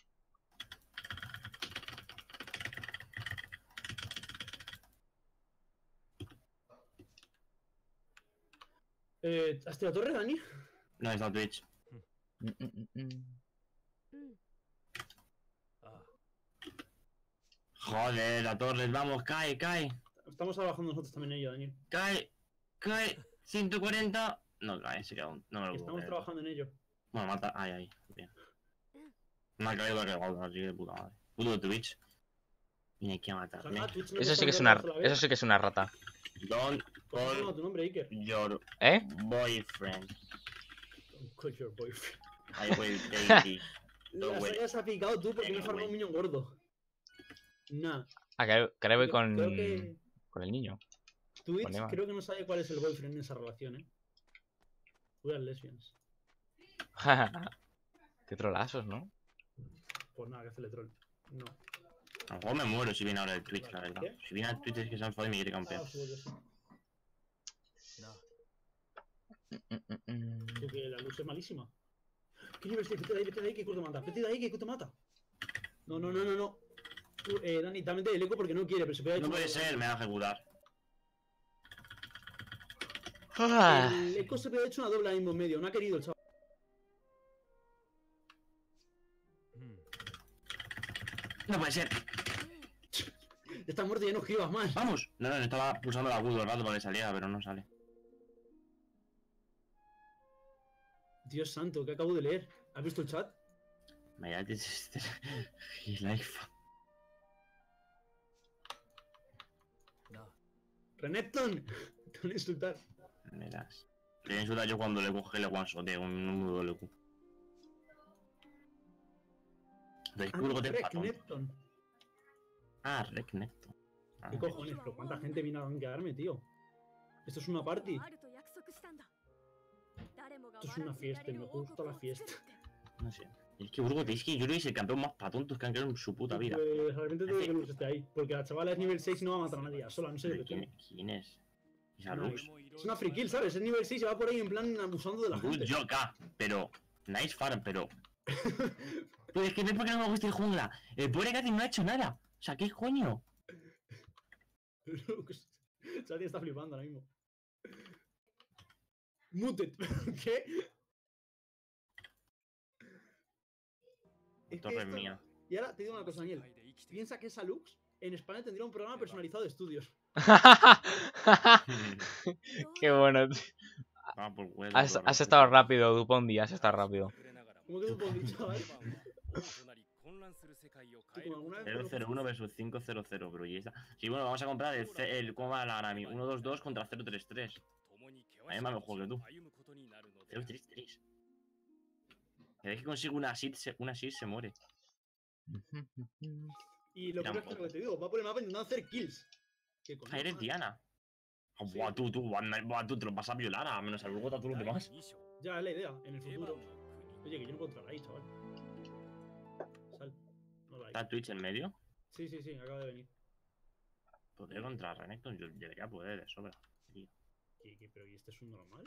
Eh, ¿Hasta la torre, Dani? No, está Twitch. Mm, mm, mm, mm. Joder, la torre, vamos, cae, cae. Estamos trabajando nosotros también en ello, Daniel. Cae, cae. ciento cuarenta. No cae, se queda un. No me lo puedo Estamos creer. trabajando en ello. Bueno, mata. Ay, ay. Bien. Me ha caído la cagada, así que de puta madre. Puto Twitch. Viene aquí a matarme. Ah, Twitch no Eso te sí que es está una, dando la vez. eso sí que es una rata. Don't ¿Cómo se llama call tu nombre, Iker? your ¿Eh? boyfriend. Call your boyfriend. Ahí fue el Katie. No, Las güey. hayas aplicado tú porque me Venga, he farmado un güey. minion gordo. Nah. Ah, que, que ahora voy Creo- con, creo que con el niño. Twitch Con Eva. creo que no sabe cuál es el boyfriend en esa relación, eh. Voy al lesbians. Qué trolazos, ¿no? Pues nada, que hace el troll. No. A lo mejor me muero si viene ahora el Twitch, la verdad. ¿Qué? Si viene el Twitch es que se ha enfadado y me quiere Ah, campear. supongo que sí. Mm, mm, mm. Tú, que la luz es malísima. ¿Qué nivel es? Vete de ahí, vete de ahí, que Kurt te mata. Vete de ahí, que Kurt te mata. No, no, no, no, no. Tú, eh, Dani, dame el eco porque no quiere, pero se puede No puede ser, me va a ejecutar. Ah, El eco se puede haber hecho una doble ahí en medio. No ha querido el chaval. No puede ser. Estás muerto y ya no escribas más. Vamos. No, no, estaba pulsando el agudo el rato para que saliera, pero no sale. Dios santo, que acabo de leer. ¿Has visto el chat? Vaya, este y life. Renekton. Te van a insultar. Verás. Le voy a insultar yo cuando le coge el one-shoteo un número de Q. Descubro de patón. Renekton. Ah, Renekton. Ah, ¿Qué cojones? ¿Pero cuánta gente viene a gankearme, tío? Esto es una party. Esto es una fiesta y me gusta la fiesta. no sé. Es que Urgot, es que yo creo que es el campeón más patontos que han creado en su puta vida. Pues realmente tengo que Lux esté ahí. Porque la chavala es nivel seis y no va a matar a nadie. Sola, no sé de ¿Pero qué ¿Quién, quién es? Esa No, Lux. Es una free kill, ¿sabes? Es nivel seis y va por ahí en plan abusando de la Good gente. Joka, pero. Nice farm, pero. Pues es que ves por qué no me gusta el jungla. El pobre Katy no ha hecho nada. O sea, ¿qué coño? Lux. Sati está flipando ahora mismo. Muted. ¿Qué? Es que Torre esto- mía. Y ahora te digo una cosa, Daniel. Piensa que esa Lux en España tendría un programa personalizado de estudios. Qué bueno, tío. Ah, por huevo. Has, has estado rápido, Dupondi, has estado rápido. ¿Cómo que tú puedes decir, chaval? Tú, como alguna vez cero cero uno versus cinco cero cero, bro. Y esta. Sí, bueno, vamos a comprar el. C- el ¿Cómo va la Arami? uno dos dos contra cero tres tres. A mí me mejor que tú. cero tres tres. Cada vez que consigo una sit, se, una sit se muere. Y lo peor es que lo que te digo, va por el mapa intentando hacer kills. ¿Qué coño? Ah, eres Diana. Ah, buah, tú, tú, buah, buah, tú te lo vas a violar, a menos al Urgot a todos los demás. Ya es la idea, en el futuro. Oye, que yo no puedo entrar ahí, chaval. Sal. No la hay. ¿Está Twitch en medio? Sí, sí, sí, acaba de venir. Podría contra Renekton, yo debería poder, de sobra. ¿Qué, qué, pero ¿y este es un normal?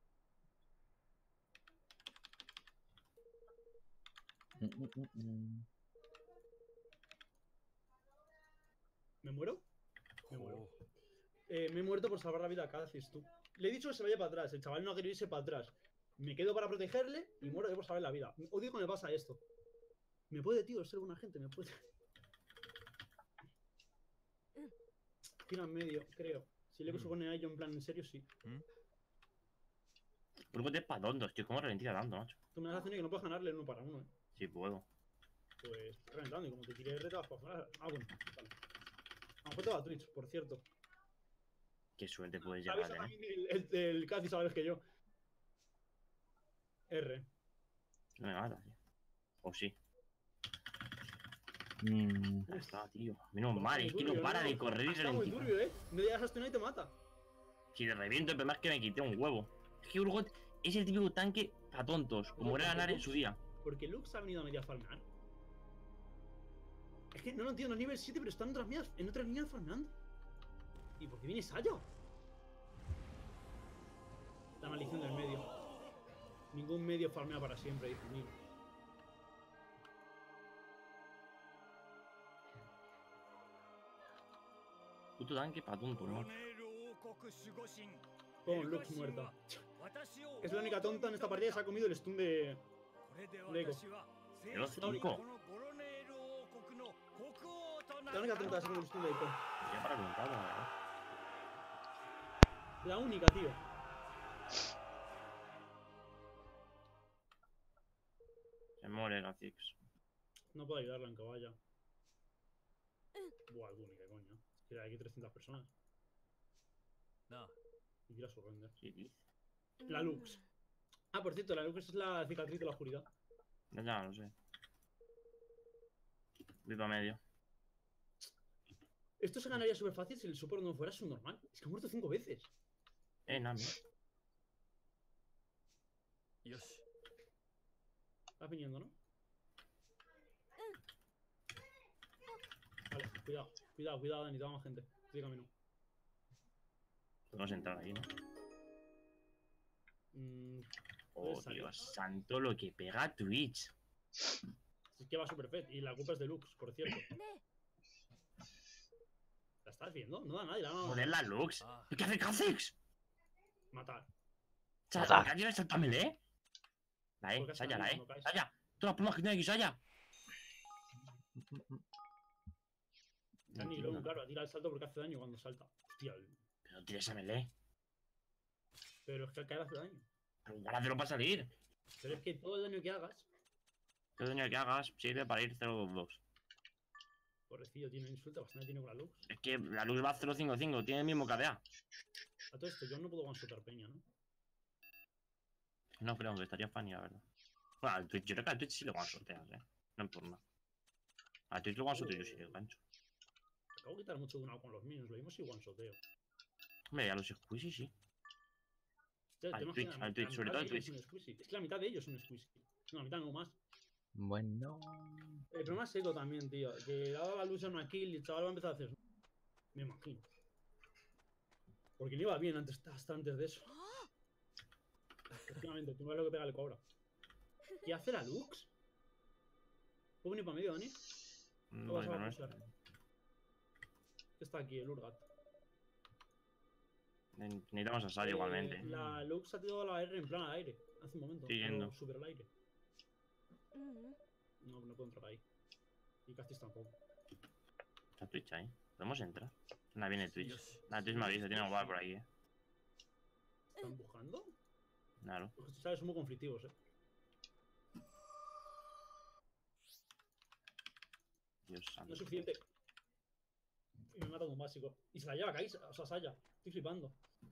¿Me muero? Me muero. Eh, me he muerto por salvar la vida a Kha'Zix, tú. Le he dicho que se vaya para atrás, el chaval no ha querido irse para atrás. Me quedo para protegerle y muero yo por salvar la vida. Odio que me pasa esto. Me puede, tío, ser buena gente, me puede. Tira en medio, creo. Si le se pone a ello en plan en serio, sí. Urgot es para tontos, tío. ¿Cómo ralentiza tanto, macho? Tú me das la sensación que no puedes ganarle uno para uno, eh. Sí, puedo. Pues está reventando y como te quiere retar, pues ganar. Ah, bueno, vale. A lo mejor te va a Twitch, por cierto. Qué suerte puedes Sabes llegar, eh. también el, el, el casi sabes que yo. R. No me mata, tío. O sí. Mm, Ya está, tío. Menos mal, es que no para de correr y Está muy ralentiza. turbio, eh. No llegas a Stone y te mata. Si te reviento, el problema es que me quité un huevo. Es que Urgot es el típico tanque para tontos, como era ganar en su día. Porque Lux ha venido a media a farmear. Es que no lo entiendo, es nivel siete, pero está en otras, mías, en otras líneas farmeando. ¿Y por qué viene Sayo? La maldición del medio. Ningún medio farmea para siempre, dice mío. Puto tanque para tontos, ¿no? Con Lux muerta. Es la única tonta en esta partida que se ha comido el stun de... de Echo. De los cinco. La única tonta que se ha comido el stun de Echo. Ya para preguntar, la verdad. La única, tío. Se muere la Zix. No puedo ayudarla en que vaya. Buah, es única, coño. Es que hay aquí trescientas personas. Y tira su render. Sí, tío. La Lux. Ah, por cierto, la Lux es la cicatriz de la oscuridad. Ya, ya, no sé. Voy para medio. Esto se ganaría súper fácil si el support no fuera subnormal. Es que ha muerto cinco veces. Eh, Nami. Yoshi. Está viniendo, ¿no? Vale, cuidado, cuidado, cuidado, Dani, te va más gente. Estoy de camino. Podemos entrar ahí, ¿no? Mm, Oh, ¿puedes salir? Dios santo, lo que pega Twitch. Es que va súper fet. Y la culpa es de Lux, por cierto. ¿La estás viendo? No da nadie, la van a Joder, la Lux. Ah. ¿Qué hace Kha'Zix? matar. Saya, ¿qué haces esta melee? La E, Porque Saya, hasta la ahí E. cuando caes. Saya, todas las plumas que tiene aquí, Saya. Dani, luego, claro, tira el salto porque hace daño cuando salta. Hostia, el- Pero tira esa melee. pero es que al caer hace daño. Pero guárdatelo para salir. Pero es que todo el daño que hagas, Todo el daño que hagas sirve para ir cero dos dos. pobrecillo, tiene insulta, bastante tiene con la Lux. Es que la Lux va cero cinco cinco, tiene el mismo K D A. A todo esto, yo no puedo one-shotar peña, ¿no? No creo que estaría funny, la verdad. Bueno, al Twitch, yo creo que al Twitch sí lo one-shoteas, eh. No por nada. Al Twitch lo one-shoteo yo sí que gancho. Acabo de quitar mucho de una con los minions, lo mismo si one-shoteo. Hombre, a los Squeezy sí. O sea, Al te imaginas, Twitch, la al Twitch, mitad sobre todo de al ellos Twitch. son squeezy. Es que la mitad de ellos son squeezy. No, la mitad no más. Bueno. El problema es Eco también, tío. Que daba la luz a una kill y el chaval va a empezar a hacer. Me imagino. Porque no iba bien antes, hasta antes de eso. Efectivamente, tú ves lo que pega el cobra. ¿Qué hace la Lux? ¿Puedo venir para medio, Dani? No, vas a no, no. pulsar. Está aquí, el Urgat. Necesitamos a Saya Eh, igualmente. La Lux ha tirado la R en plan al aire. Hace un momento. Estoy pero yendo. Súper al aire. ううん No, no puedo entrar ahí. Y Castis tampoco. Está Twitch ahí. ¿Podemos entrar? Nada, viene Twitch. Yoshi. Nada, Twitch me avisa, tiene un guard por ahí, eh. ¿Están buscando? Claro. Porque tú sabes, somos conflictivos, eh. Dios No santo. es suficiente. Y me mata con un básico. Y se la lleva Kaisa, o sea, Saya. Estoy flipando.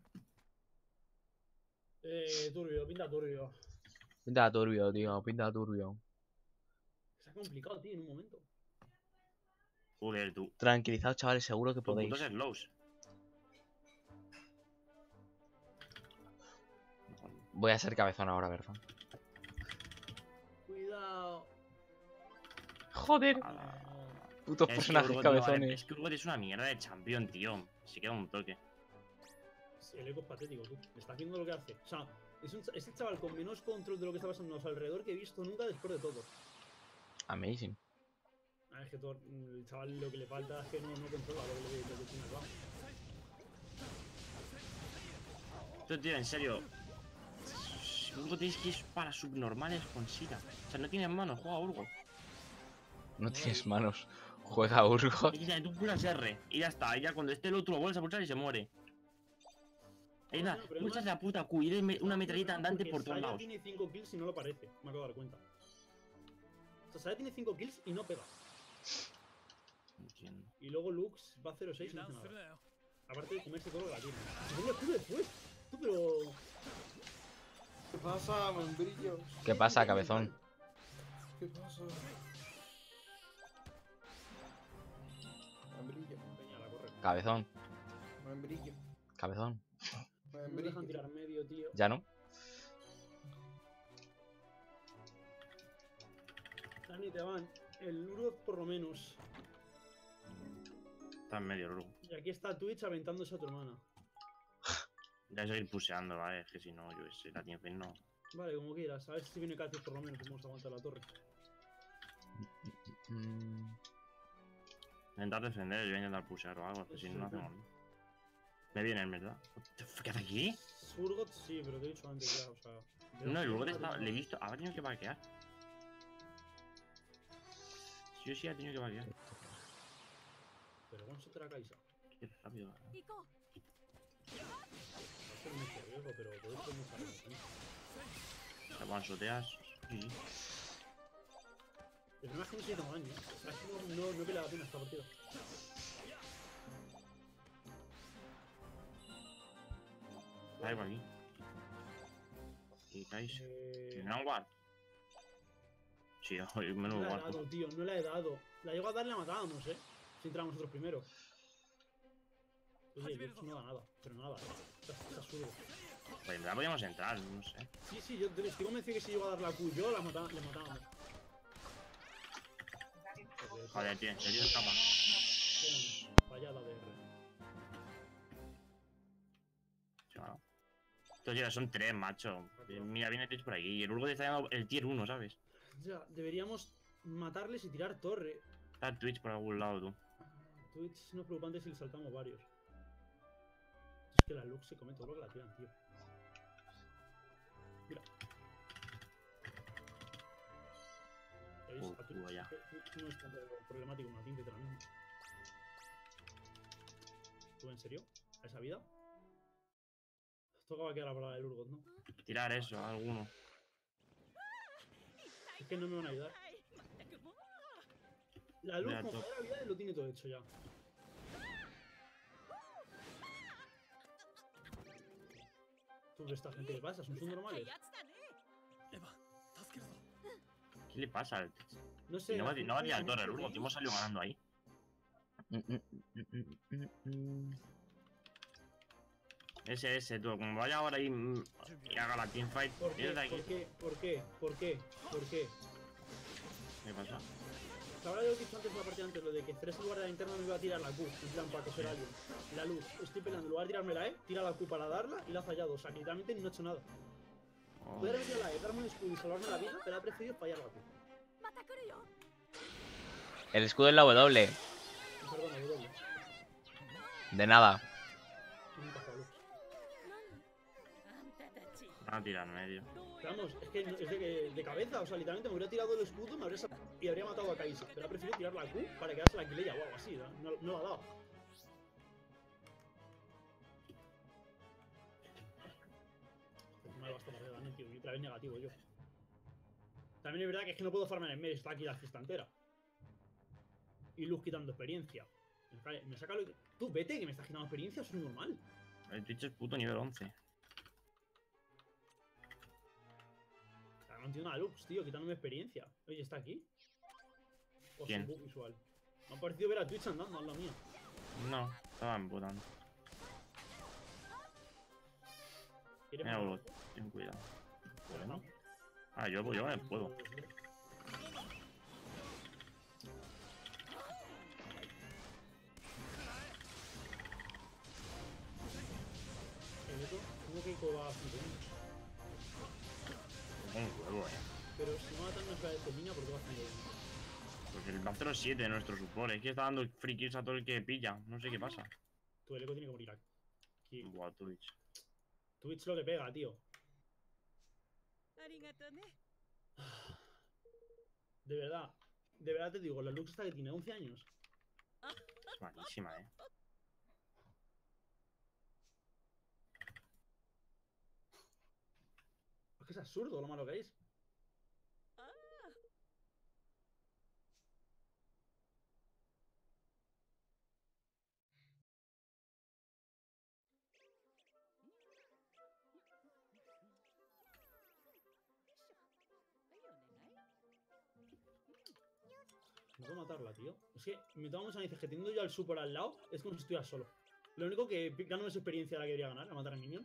Eh, turbio, pinta turbio. Pinta turbio, tío, pinta turbio. Se ha complicado, tío, en un momento. Joder, tú. Tranquilizaos, chavales, seguro que Tus podéis. putos slows. Voy a ser cabezón ahora, ¿verdad? Cuidado. Joder, Ala. putos Es que personajes Urgot no vale- cabezones. Es que Urgot es una mierda de champion, tío. Se queda un toque. Sí, el eco es patético, tú. Está haciendo lo que hace. O sea, es, un, es el chaval con menos control de lo que está pasando a su alrededor que he visto nunca después de todo. Amazing. Ah, es que todo, el chaval lo que le falta es que no, no controla lo que le lo que tiene al lado. Esto, tío, en serio. Urgot es que es para subnormales con Sira. O sea, no tienes manos, juega Urgot. No tienes manos. Juega Urgot. Y ya, tú pulsas R y ya está. Y ya cuando esté el otro lo vuelves a pulsar y se muere. Ahí No, nada, no, pero pulsas además- la puta Q y eres me- una metralleta andante Porque por todos Saya lados. tiene cinco kills y no lo parece, me acabo de dar cuenta. O sea, Saya tiene cinco kills y no pega. No entiendo. Y luego Lux va cero seis y no 油 hace 断する nada. なよ Aparte de comerse todo lo que la tiene. ¡Se pone escudo después! Tú, pero... ¿Qué pasa, membrillo? ¿Qué pasa, cabezón? ¿Qué pasa? Membrillo, Peña, la corre. Cabezón, membrillo, cabezón. No me dejan membrillo. tirar medio, tío. ¿Ya no? Dani, te van. El Urgot por lo menos. Está en medio, Urgot. Y aquí está Twitch aventándose a tu hermana. Ya seguir puseando, ¿vale? Es que si no, yo qué sé, la Team Fight no. Vale, como quieras. A ver si viene Katis por lo menos. Vamos a aguantar la torre. Mm, Intentar defender, yo voy a intentar pusear o algo, que si no, no hacemos nada. Me viene, ¿verdad? ¿Qué hace aquí? Urgot sí, pero te he dicho antes ya, o sea... No, el Urgot está, le he visto, ha tenido que vaquear. Sí o sí ha tenido que vaquear. Pero vamos a otra Kaisa. Qué rápido. 行こう Va a ser mucho riesgo, pero puede ser mucha recompensa. Te guansoteas. Sí. El problema es que no se toma daño. ¿eh? O sea, es que no, no, no vale la pena esta partida. Hay por aquí. Y Kais. Eh, ¿No guard? Sí, oye, no menudo la he guard. dado, tío, no la he dado. La llego a dar y la matábamos, eh. Si entramos nosotros primero. Oye, Lux no da nada, pero nada, eh. Está, está absurdo. Pues en verdad podíamos entrar, no sé. Sí, sí, yo estoy convencido que si llego a dar la Q yo, la mata, le matábamos. Joder, tío, en serio escapa. Vaya la D R. Chaval. Estos ya son tres, macho. Mira, viene Twitch por aquí. Y el Urgo te está dando el tier uno, ¿sabes? Ya, deberíamos matarles y tirar torre. Está Twitch por algún lado, tú. Twitch no es preocupante si le saltamos varios. Es que la Lux se come todo lo que la tiran, tío. Mira. ¿Veis? Uh, A Twitch uh, ya. no es tan problemático una tinte ahora mismo. ¿Tú en serio? ¿A esa vida? Esto va a quedar la palabra del Urgot, ¿no? Tirar eso, a alguno. Es que no me van a ayudar. La Luz Mira, con top. la vida lo tiene todo hecho ya. ¿Tú ves esta gente qué pasa? ¿Son subnormales? ¿Qué le pasa al Twitch? No sé. Y no va, la no va a gente tirar no torre, el sé Urgo, qué que hemos salido ganando ahí. Ese, ese, tú, como vaya ahora ahí mm, y haga la teamfight, ¿Por qué? tienes de aquí. ¿Por qué? ¿Por qué? ¿Por qué? ¿Por qué? ¿Qué pasa? ¿Te habrá yo dicho antes en la partida antes lo de que tres en lugar de la interna me iba a tirar la Q? En plan, para coger a alguien. La Luz, estoy peleando, en lugar de tirarme la E, tira la Q para darla y la ha fallado. O sea, que literalmente no he hecho nada. Oh. Podría haber tirado la E, darme un escudo y salvarme la vida, pero ha preferido fallar la Q. El escudo es la W. Perdona, doble. De nada. Nunca fue a Luz. Van a tirar en medio. Vamos, es que no- es de, de cabeza, o sea, literalmente me hubiera tirado el escudo me habría sa- y habría matado a Kaisa. Pero ha preferido tirar la Q para quedarse la Kileya o algo así, ¿no? No, no lo ha dado. Mal bastante la verdad, tío. Y otra vez negativo yo. También es verdad que es que no puedo farmar en medio, está aquí la fiesta entera. Y Luz quitando experiencia. Me saca, me saca lo que... Tú vete, que me estás quitando experiencia, eso es normal. El Twitch es puto nivel once. O sea, no entiendo a Lux, tío, quitándome experiencia. Oye, ¿está aquí? O ¿Quién? sin bug visual. Me ha parecido ver a Twitch andando al lado mío. No, estaba emputando. ¿Quieres Mira, matar? Urgo, ten cuidado. Bueno. Ah, yo, yo con el puedo. El Eco, ¿cómo que Eco va a cinco? Un huevo, eh. Pero si no matan nuestra termina, ¿por qué va a cinco? Porque el va cero siete de nuestro support. Es que está dando free kills a todo el que pilla. No sé qué pasa. Tu el Eco tiene que morir aquí. Buah, Twitch. Twitch lo que pega, tío. De verdad. De verdad te digo, la Lux está que tiene once años. Es malísima, eh. Es que es absurdo lo malo que es. No puedo matarla, tío. Es que me tomo muchas veces que teniendo yo al super al lado, es como si estuviera solo. Lo único que gano es experiencia la que debería ganar, a matar a minions.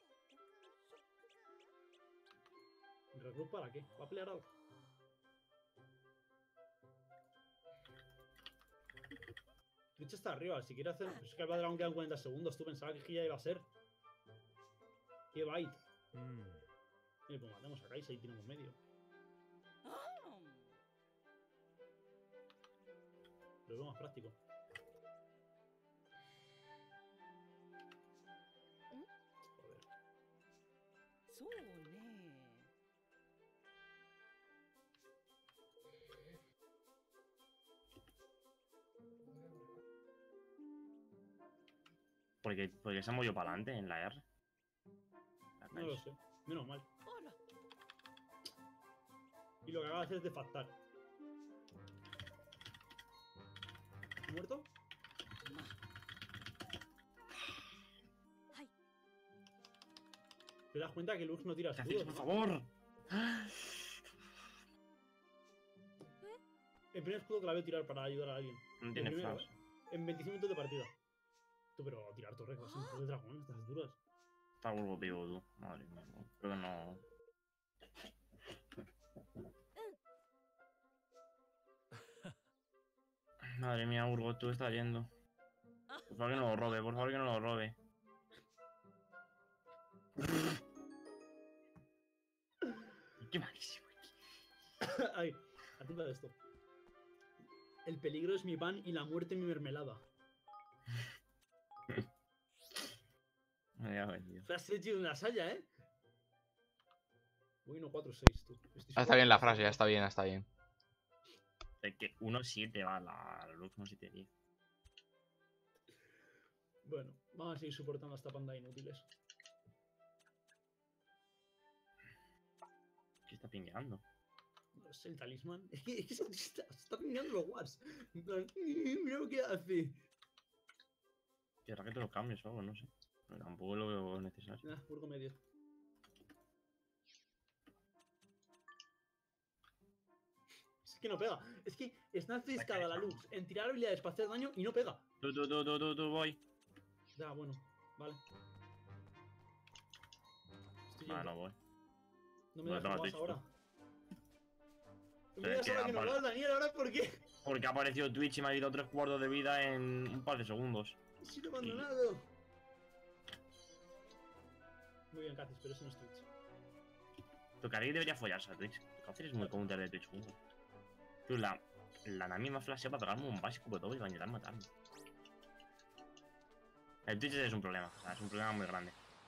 ¿El reclus para qué? ¿Va a pelear algo? Twitch está arriba, si quiere hacer. Es que el Badragon quedan cuarenta segundos. Tú pensabas que ya iba a ser. Qué bait. Eh, pues matamos a Kaisa y tiramos medio. Lo veo más práctico. Joder. Porque, porque se ha movido para adelante en la R. La No lo Kais. sé. Menos mal. Y lo que acaba de hacer es defactar. ¿Muerto? ¿Te das cuenta que Lux no tira ¿Qué haces, escudos? por ¿no? favor? El primer escudo que la veo tirar para ayudar a alguien. No El tiene primero, flash. ¿eh? En veinticinco minutos de partida. Tú, pero tirar torre, casi un de dragón, estas alturas. Está burro vivo, tú. Madre mía, no. Creo que no. Madre mía, Urgo, tú estás yendo. Por favor que no lo robe, por favor que no lo robe. Qué malísimo. Ay, atenta de esto. El peligro es mi pan y la muerte mi mermelada. Me ha vendido. Frase hecho una saya, ¿eh? Bueno, cuatro seis, tú. Estoy Ah, está seguro bien la que- frase, ya está bien, está bien. Es que uno siete va la, la Lux, uno siete diez. Bueno, vamos a seguir soportando a esta panda de inútiles. ¿Qué está pingueando? No sé, el talismán. Es que, es que se, está, se está pingando los wards. En plan, mira lo que hace. Querrá que te lo cambies o algo, no sé. Pero tampoco lo veo necesario. Ah, purgo medio. Es que no pega. Es que está enfiscada la luz en tirar habilidades para hacer daño y no pega. Tú, tú, tú, tú, tú, tú, voy. Ya, bueno, vale. Estoy Ah, yendo. no voy. No me Bueno, das toma más Twitch, ahora. tú. No me Pero es das que ahora que no apare- vas, Daniel, ¿ahora por qué? Porque ha aparecido Twitch y me ha ido tres cuartos de vida en un par de segundos. He sido abandonado. Muy bien, Cacis, pero eso no es Twitch. Tu Karri debería follarse a Twitch. Cacer es muy counter de Twitch uno. Tú, la, la Nami me ha flasheado para pegarme un básico por todo y va a intentar matarme. El Twitch es un problema, o sea, es un problema muy grande.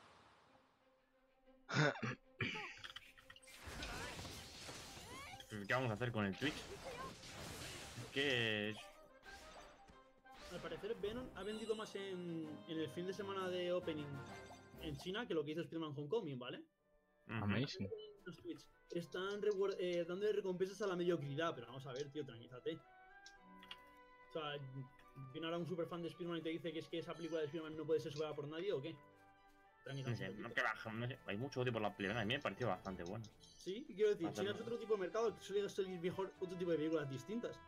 ¿Qué vamos a hacer con el Twitch? ¿Qué es? Al parecer, Venom ha vendido más en, en el fin de semana de opening en China que lo que hizo Spider-Man Homecoming, ¿vale? Ujú. Amazing. Los Twitch están reward- eh, dando recompensas a la mediocridad, pero vamos a ver, tío, tranquilízate. O sea, viene ahora un super fan de Spider-Man y te dice que es que esa película de Spider-Man no puede ser superada por nadie o qué. No Tranquilízate. sé, un no poquito. que baja, no sé, hay mucho odio por la película, a mí me pareció bastante buena. Sí, quiero decir, Bastante. China es otro tipo de mercado que suele salir mejor otro tipo de películas distintas.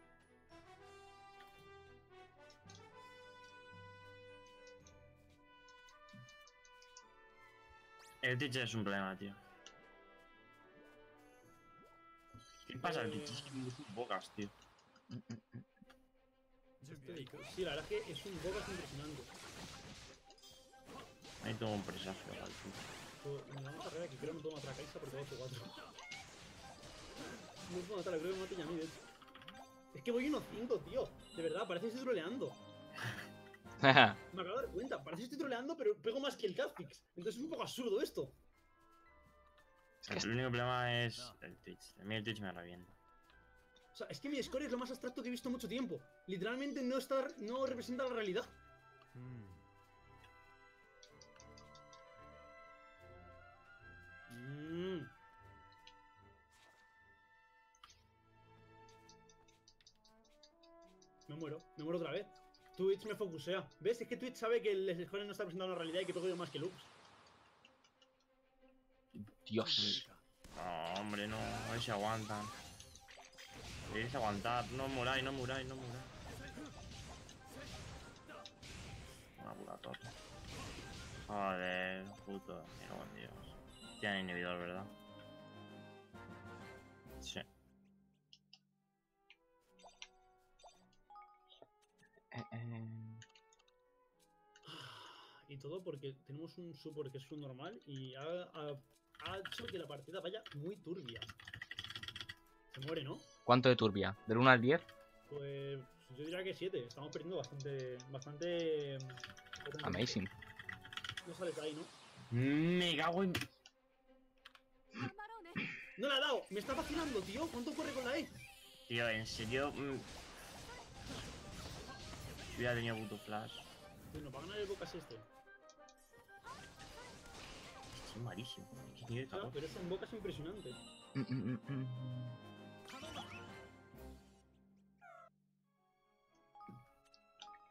El Twitch es un problema, tío. ¿Qué pasa? El Eh, Twitch es que muchas bocas, tío. Sí, la verdad es que es un bocas impresionante. Ahí tengo un presagio al Twitch. Pues, me da una carrera que creo que me puedo matar a Kaisa porque dos o cuatro. No puedo matar, creo que me mate ya a mí, de hecho. Es que voy uno cinco, tío. De verdad, parece que estoy troleando. Me acabo de dar cuenta, parece que estoy troleando, pero pego más que el Kha'Zix. Entonces es un poco absurdo esto. El único problema es el Twitch. A mí el Twitch me revienta. O sea, es que mi score es lo más abstracto que he visto en mucho tiempo. Literalmente no está, no representa la realidad. Mm. Me muero, me muero otra vez. Twitch me focusea. ¿Ves? Es que Twitch sabe que el score no está representando la realidad y que pego yo más que Lux. Dios. No, hombre, no. A ver si aguantan. Queréis aguantar. No muráis, no muráis, no muráis. Una puta torre. Joder, puto. Me cago en Dios. Tiene inhibidor, ¿verdad? Sí. Eh, eh. Y todo porque tenemos un support que es un normal y ha, ha- ha hecho que la partida vaya muy turbia. Se muere, ¿no? ¿Cuánto de turbia? ¿Del uno al diez? Pues yo diría que siete. Estamos perdiendo bastante. Bastante. Amazing. No sales de ahí, ¿no? Me cago en. ¡No la ha dado! ¡Me está vacilando, tío! ¿Cuánto corre con la E? Tío, en serio. Mm. Hubiera tenido puto flash. Bueno, para ganar el Bocas este. Estoy malísimo. ¿Qué nivel Claro, catorce? pero es un Bocas impresionante. Mm, mm, mm, mm.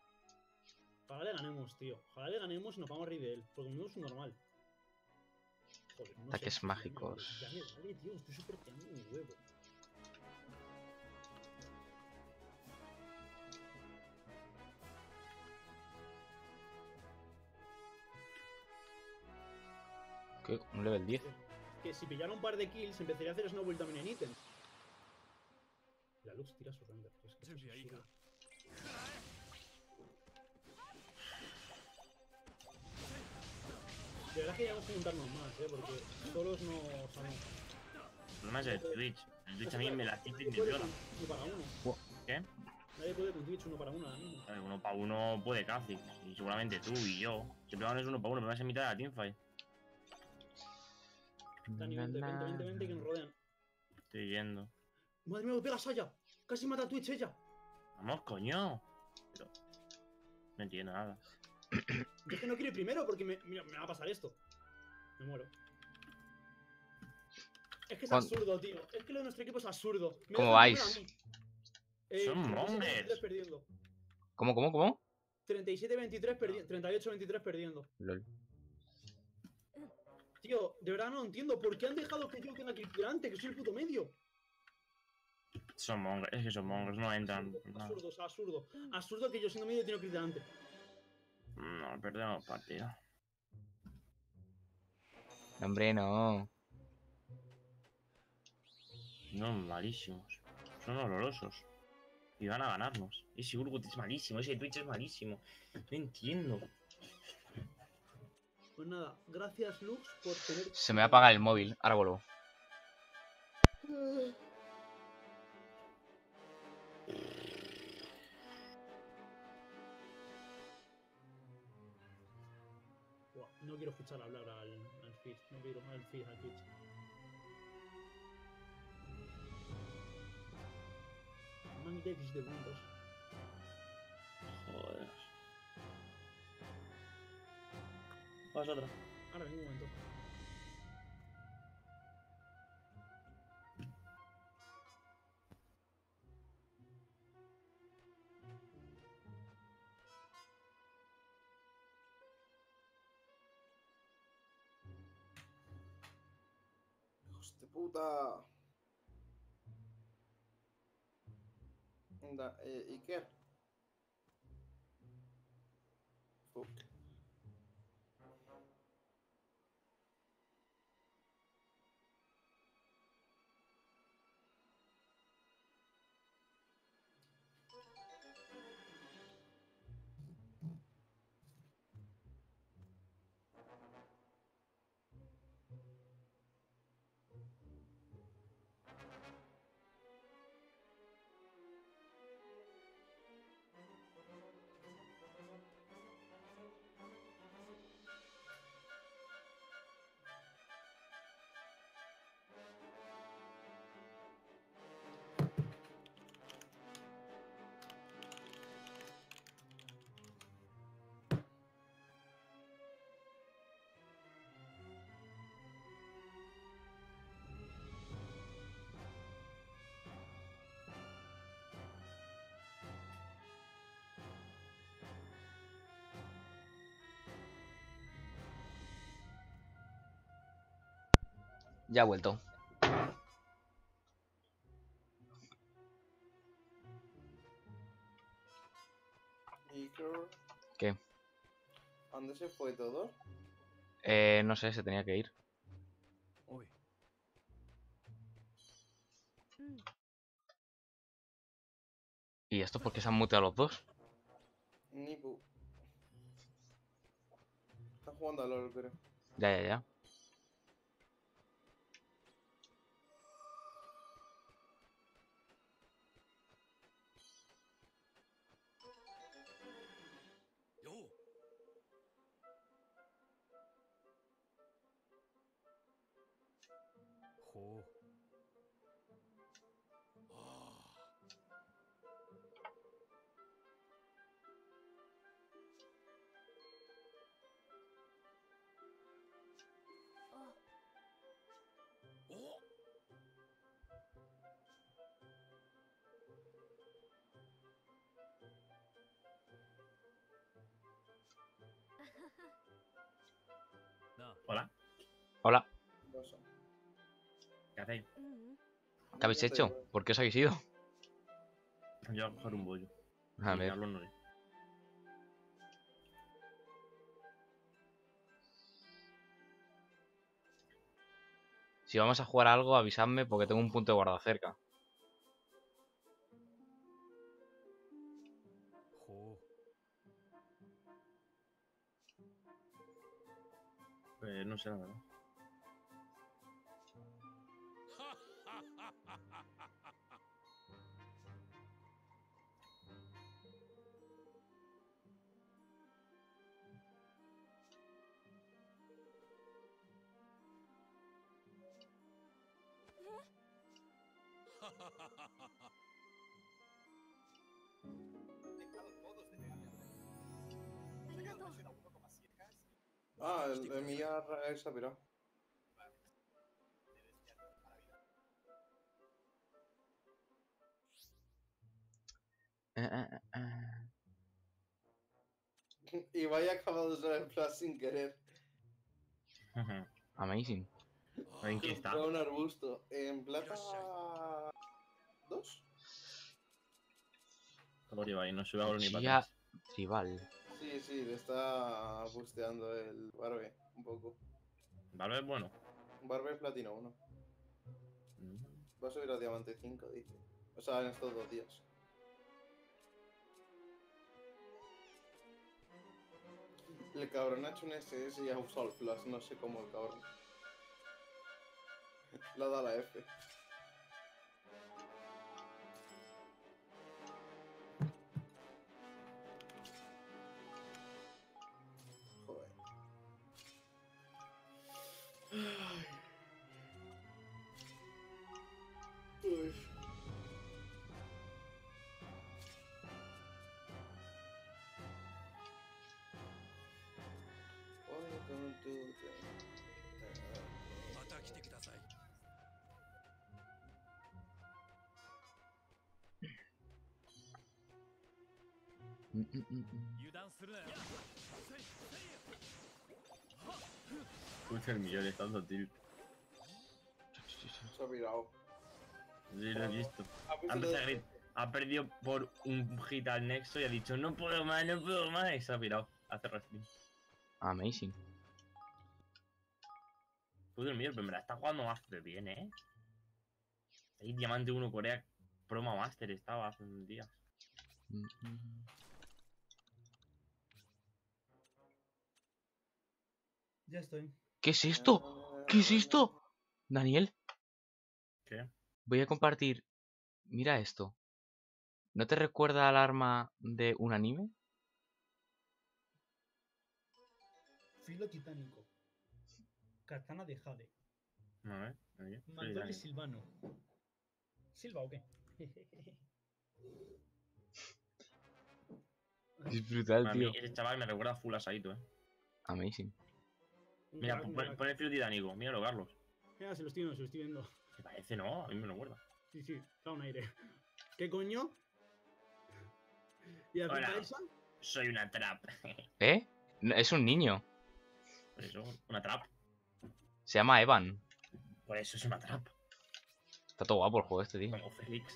Ojalá le ganemos, tío. Ojalá le ganemos y nos vamos a reír de él. Porque no es un normal. Joder, no Ataques sé, tío, mágicos. Ya me vale, tío, estoy súper quemando mi huevo. ¿Qué? Un level diez. Que si pillara un par de kills, empezaría a hacer snowball también en ítem. La Lux tira su render. Es que esto es absurdo. De verdad que debemos juntarnos más, eh, porque solos no sabemos. El problema es el Twitch. El Twitch a mí me la quita y me Nadie puede viola. con- Uno para uno. ¿Qué? Nadie puede con Twitch uno para uno ahora mismo. A ver, uno para uno puede casi. Y seguramente tú y yo. Siempre van es uno para uno, me vas a mitad de la teamfight. Dani, vente, vente, vente, vente, que nos rodean. Estoy yendo. Madre mía, me pega Saya. Casi mata a Twitch ella. Vamos, coño. Pero. No entiendo nada. Yo es que no quiero ir primero porque me, mira, me va a pasar esto. Me muero. Es que es ¿Cuán- absurdo, tío. Es que lo de nuestro equipo es absurdo. Me ¿Cómo dejan vais? primero a mí. Eh, Son treinta y siete mongers. veintitrés perdiendo. ¿Cómo, cómo, cómo? treinta y siete veintitrés perdiendo. treinta y ocho veintitrés perdiendo. Lol. Tío, de verdad no entiendo. ¿Por qué han dejado que yo tenga que ir delante? Que soy el puto medio. Son mongers, es que son mongers, no entran. Absurdo, No, absurdo, o sea, absurdo. Absurdo que yo siendo medio tengo que ir delante. no perdemos partido. Hombre, no. Son malísimos. Son horrorosos. Y van a ganarnos. Ese Urgut es malísimo, ese Twitch es malísimo. No entiendo. Pues nada, gracias Lux por tener. Se me va a apagar el móvil. Ahora vuelvo. Buah, no quiero escuchar hablar al, al Fizz. No quiero al Fizz, al Twitch. Mandex de Windows. Joder. Vas otra. Ahora, en un momento. Hijos de puta. Anda, eh, Iker. Fuck. Ya ha vuelto. Iker. ¿Qué? ¿A dónde se fue todo? Eh, no sé, se tenía que ir. ¿Y esto por qué se han muteado los dos? Nipu. Está jugando a LOL, creo. Ya, ya, ya. Hola. Hola. ¿Qué habéis hecho? ¿Por qué os habéis ido? Yo voy a coger un bollo. A Y ver. Carlos no le- Si vamos a jugar a algo, avisadme porque tengo un punto de guarda cerca. ほ Pues no sé, la verdad. Ah, el, el Millar se ha pirado. Eh, eh, eh. Y vaya acabado de usar el flash sin querer. Amazing. ¿En qué está? Compré un arbusto. En plata... ¿Dos? Todo lleva ahí, no sube ahora ni Cuchilla para tribal. Sí, sí, le está busteando el Barbe un poco. Vale, es bueno. Barbe platino uno. Va a subir a diamante cinco, dice. O sea, en estos dos días. El cabrón ha hecho un S S y ha usado el flash, no sé cómo el cabrón. Le ha dado la F. Joder. Uy. Welcome to the... また来てください Mm, mm, mm, mm. 油断するなよ Escucha el millón estando tilt. Se ha pirado. Sí, lo he visto. Ha Ha, puesto empezado lo a de- gritar. Ha perdido por un hit al nexo y ha dicho no puedo más, no puedo más. Y se ha pirado. Hace reskin. Amazing. Puto el millón, pero me la está jugando Master bien, eh. Ahí Diamante uno Corea Proma Master estaba hace un día. Mm, mm. Ya estoy. ¿Qué es esto? ¿Qué es esto? Daniel, ¿Qué? voy a compartir. Mira esto. ¿No te recuerda al arma de un anime? Filo titánico. Katana de Jade. A ver, a ver. Mandoble silvano. ¿Silva o qué? Es brutal, A mí tío. ese chaval me recuerda a full a Saito, eh. Amazing. Mira, Un pon, crack, un pon el filo titánico. Míralo, Carlos. crack. Mira, se lo estoy viendo, se lo estoy viendo. Me parece, ¿no? A mí me recuerda. Sí, sí, da un aire. ¿Qué coño? ¿Y aplica Hola. esa? Soy una trap. ¿Eh? No, es un niño. Por eso, una trap. Se llama Evan. Por eso es una trap. Está todo guapo el juego este, tío. Como Félix.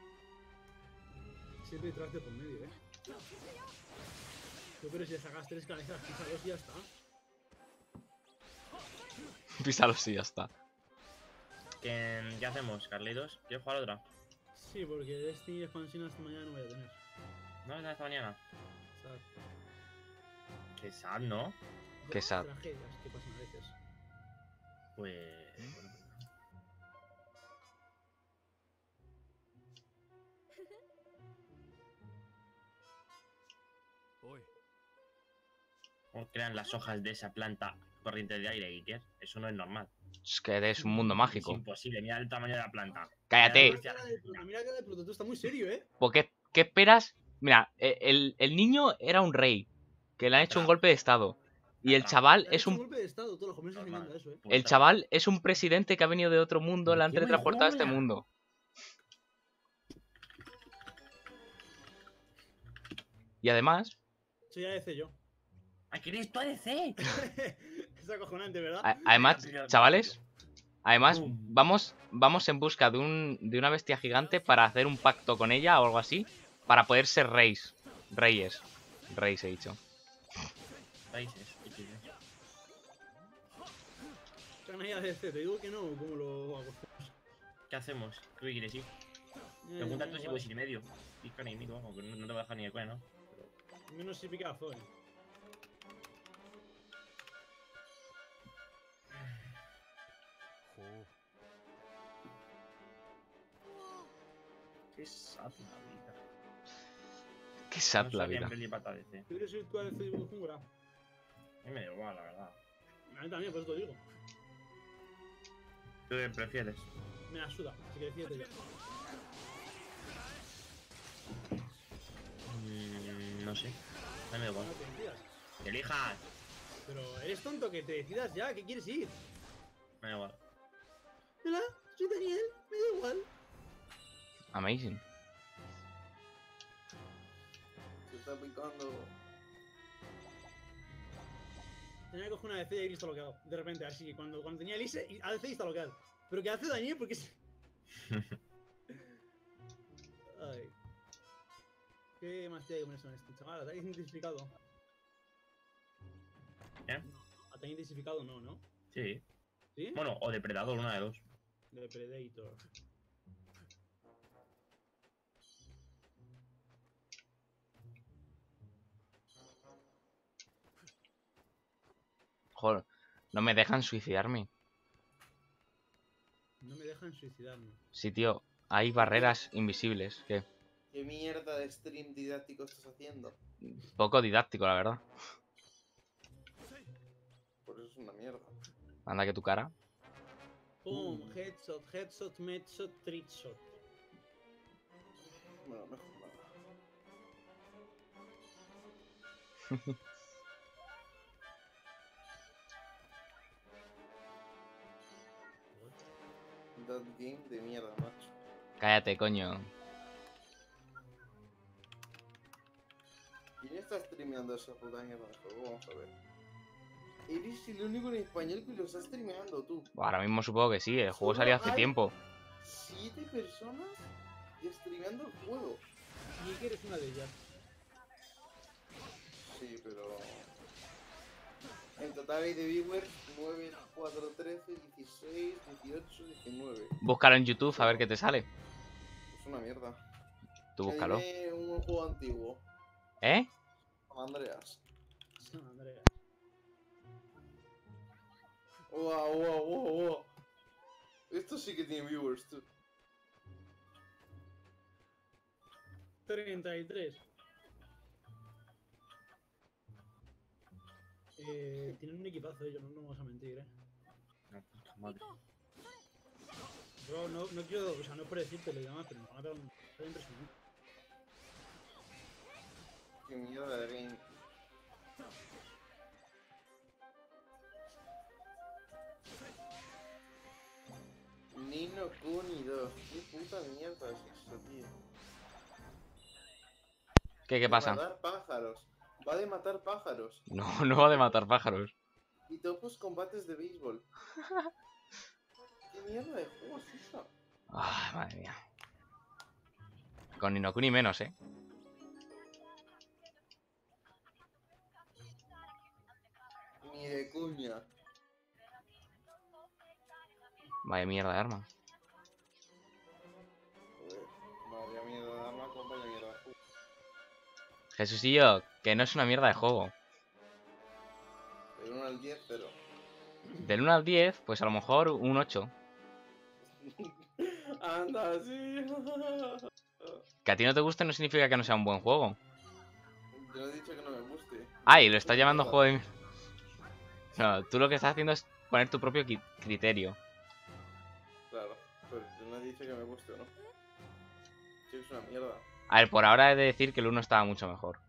Siempre traste por medio, eh. Yo, pero si le sacas tres cabezas, písalos y ya está. Písalo y ya está. ¿Qué, ¿Qué hacemos, Carlitos? ¿Quieres jugar otra? Sí, porque de este expansión hasta mañana no voy a tener. ¿No es esta mañana? O sea, Qué sad, ¿no? Qué sad. tragedias que pasan a veces. Pues... bueno. Oye, ¿Cómo crean las hojas de esa planta corriente de aire, Iker? Eso no es normal. Es que es un mundo Es mágico. imposible, mira el tamaño de la planta. ¡Cállate! Mira la Mira que la- mira que el prototipo está muy serio, eh. ¿Por qué, qué esperas? Mira, e- el, el niño era un rey. Que le han hecho un golpe de estado. Y el chaval Le han es hecho un. golpe de estado, todos los japoneses Normal. viniendo a eso, eh. Pues El chaval es un presidente que ha venido de otro mundo, le han ¿Qué me teletransportado a este mola? mundo. Y además, Eso ya decía yo. ¡Ah, quieres tú A D C! Es acojonante, ¿verdad? a- además, Pero- chavales, Además, Boom. vamos, vamos en busca de, un, de una bestia gigante para hacer un pacto con ella o algo así. Para poder ser reyes. Reyes. Reyes he dicho. Países. equis de. Canalla de C, te digo que no, ¿cómo lo hago? ¿Qué hacemos? ¿Tú qué quieres ir? Eh, Pregunta tú si vale. puedes ir y medio. Pica ni mito, aunque no, no te va a dejar ni de cuenta, ¿no? Menos si picazo, eh. Qué sad la vida. Qué sad No la sabía vida. en peli pata de C. ¿Tú quieres ir tú al C de Jungura? A mí me da igual, la verdad. A mí también, por eso te digo. ¿Tú qué prefieres? Me la suda, así que decídete ya. Mm, no sé. A mí me da igual. No te decidas. ¡Que elijas! Pero eres tonto, que te decidas ya, ¿qué quieres ir? Me da igual. Hola, soy Daniel, me da igual. Amazing. Se está picando. Tenía que coger una A D C y he visto lo que hago. De repente, así que cuando, cuando tenía el I S E, A D C y está lo que hago. Pero ¿qué hace Daniel? Porque es... Ay. ¿Qué más tiene que ponerse en este chaval? ¿Ataque identificado? ¿Eh? No, ataque identificado no, ¿no? Sí. ¿Sí? Bueno, o depredador, una de dos. De Predator. Joder, no me dejan suicidarme. No me dejan suicidarme. Sí, tío. Hay barreras invisibles. ¿Qué? ¿Qué mierda de stream didáctico estás haciendo? Poco didáctico, la verdad. Por eso es una mierda. Anda que tu cara. Pum, headshot, headshot, medshot, trickshot. Bueno, mejor nada. That game de mierda, macho. Cállate, coño. ¿Quién está streameando esa puta mierda de juego? Vamos a ver. Eres el único en español que lo está streameando tú. Ahora mismo supongo que sí. El juego Solo salió hace hay tiempo. Siete personas streameando el juego. Y que eres una de ellas. Sí, pero... En total hay de viewers nueve, cuatro, trece, dieciséis, dieciocho, diecinueve. Búscalo en YouTube a ver qué te sale. Es una mierda. Tú búscalo. Dime un juego antiguo. ¿Eh? Con Andreas. Andrea. Wow, wow, wow, wow. Esto sí que tiene viewers, tú. treinta y tres. Eh, tienen un equipazo ellos, no nos vamos a mentir, eh. No, puta madre. Bro, no, no quiero, o sea, no es por decirte lo demás, pero me van a pegar un... Está impresionante. Qué mierda de game. Nino Kuni dos. Qué puta mierda es eso, tío. ¿Qué, qué De pasa? matar pájaros. Va de matar pájaros. No, no va de matar pájaros. Y topos combates de béisbol. ¿Qué mierda de juego es esa? Ah, madre mía. Con Ninokuni menos, eh. Ni de cuña. Vaya mierda de arma. Joder, vaya mierda de arma con vaya mierda de juego. Jesucillo, que no es una mierda de juego. Del uno al diez, pero. Del uno al diez, pues a lo mejor un ocho. Anda, sí. Que a ti no te guste no significa que no sea un buen juego. Yo no he dicho que no me guste. Ay, lo estás Qué llamando mierda. juego de... No, tú lo que estás haciendo es poner tu propio qui- criterio. Claro, pero yo no he dicho que me guste o no. Sí, es una mierda. A ver, por ahora he de decir que el uno estaba mucho mejor.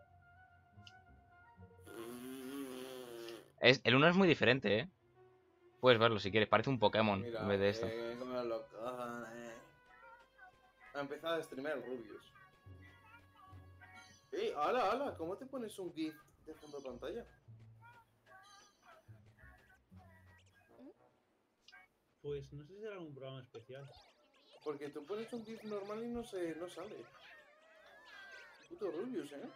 Es, el uno es muy diferente, ¿eh? Puedes verlo si quieres, parece un Pokémon Mira, en vez de esto. eh, como lo cojones. Ha empezado a streamear el Rubius. ¡Ey, hala, hala! ¿Cómo te pones un GIF de fondo de pantalla? Pues no sé si será algún programa especial. Porque tú pones un GIF normal y no se, no sale. Puto Rubius, ¿eh?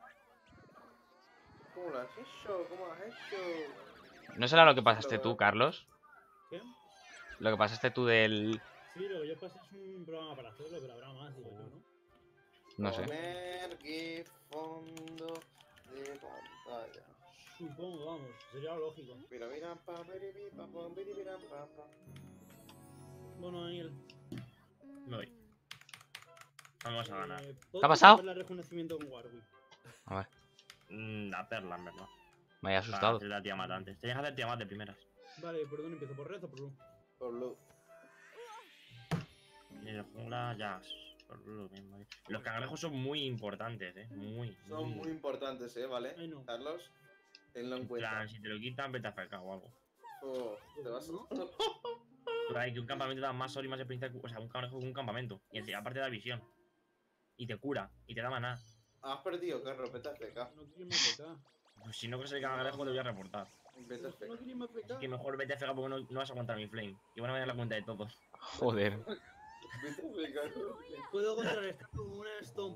¿Cómo lo has hecho? ¿Cómo lo has hecho? ¿No será lo que pasaste tú, Carlos? ¿Qué? Lo que pasaste tú del... Sí, lo que yo pasé es un programa para hacerlo, pero habrá más, digo yo, ¿no? No sé. Poner GIF fondo de pantalla. Supongo, vamos, sería lógico. Mira, mira, pa, biri, bi, pa, pam, biri, bira, pa, pa. Bueno, Daniel. Me voy. Vamos a ganar. eh, ¿Qué ha pasado? el rejuvenecimiento con Warwick. A ver, Mm, La perla, en verdad. me había Para asustado. hacer la Tiamat antes. Tenías que hacer Tiamat de primeras. Vale, ¿por dónde empiezo? ¿Por red o por blue? Por lo... Y el jungla, ya. Por lo mismo. Los cangrejos son muy importantes, eh. Muy. Son muy importantes, ¿eh? ¿Vale? Ay, no. Carlos, tenlo en En cuenta. plan, si te lo quitan, vete a F K o algo. Oh, te vas ¿No? Pero hay que un campamento da más sol y más experiencia. O sea, un cangrejo que un campamento. Y encima, aparte da visión. Y te cura. Y te da maná. Has perdido, Carlos, vete a F K. No quiero más F K. Pues si no consigues el cangrejo, te voy a reportar. Vete a F No K. quiero más F K. Así que mejor vete a F K porque no, no vas a aguantar mi flame. Y van a ver la cuenta de todos. Joder. Vete a F K. Puedo contrarrestar con una Stomp.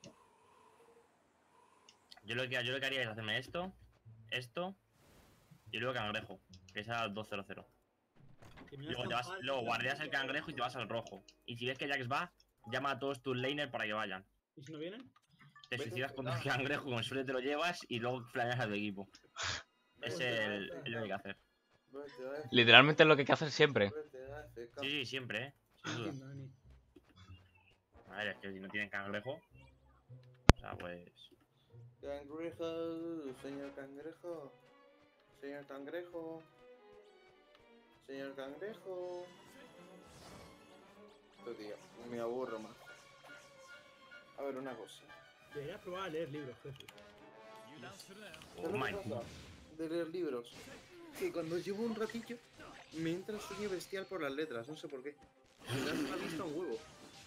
Yo lo que, yo lo que haría es hacerme esto, esto y luego cangrejo, que es a dos cero cero. Que me Luego, vas te a vas, estampar, luego te guardias el estampar. cangrejo y te vas al rojo. Y si ves que Jax va, llama a todos tus laners para que vayan. ¿Y si no vienen? Te Vete suicidas a con el F K. cangrejo, con suerte te lo llevas y luego flameas a tu equipo. Es el, es lo que hay que hacer. Vete a F K. Literalmente es lo que hay que hacer siempre. Vete a F K. Sí, sí, siempre, eh. Sin duda. Dani. A ver, es que si no tienen cangrejo. O sea, pues. Cangrejo, señor cangrejo. Señor cangrejo. Señor cangrejo. Esto, tío, me aburro más. A ver, una cosa. Deberías probar a leer libros, jefe. Oh ¿Sabes my lo que god. pasa de leer libros? Que cuando llevo un ratillo me entra el sueño bestial por las letras, no sé por qué. Me da una vista un huevo.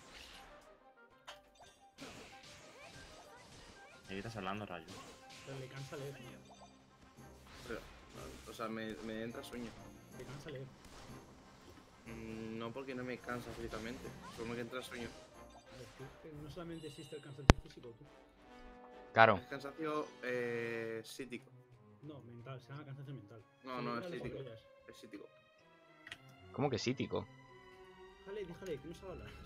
¿De qué estás hablando, Rayo? Pero le cansa leer. Pero, o sea, me, me entra sueño. Le cansa leer. Mm, No porque no me cansa físicamente, solo me entra sueño. Es que no solamente existe el cansancio físico, tú. Claro. Es cansancio eh, psíquico. No, mental, se llama cansancio mental. No, Se no, le es llama psíquico. las ampollas. Es psíquico. ¿Cómo que sítico? Déjale, déjale, que no sabe hablar.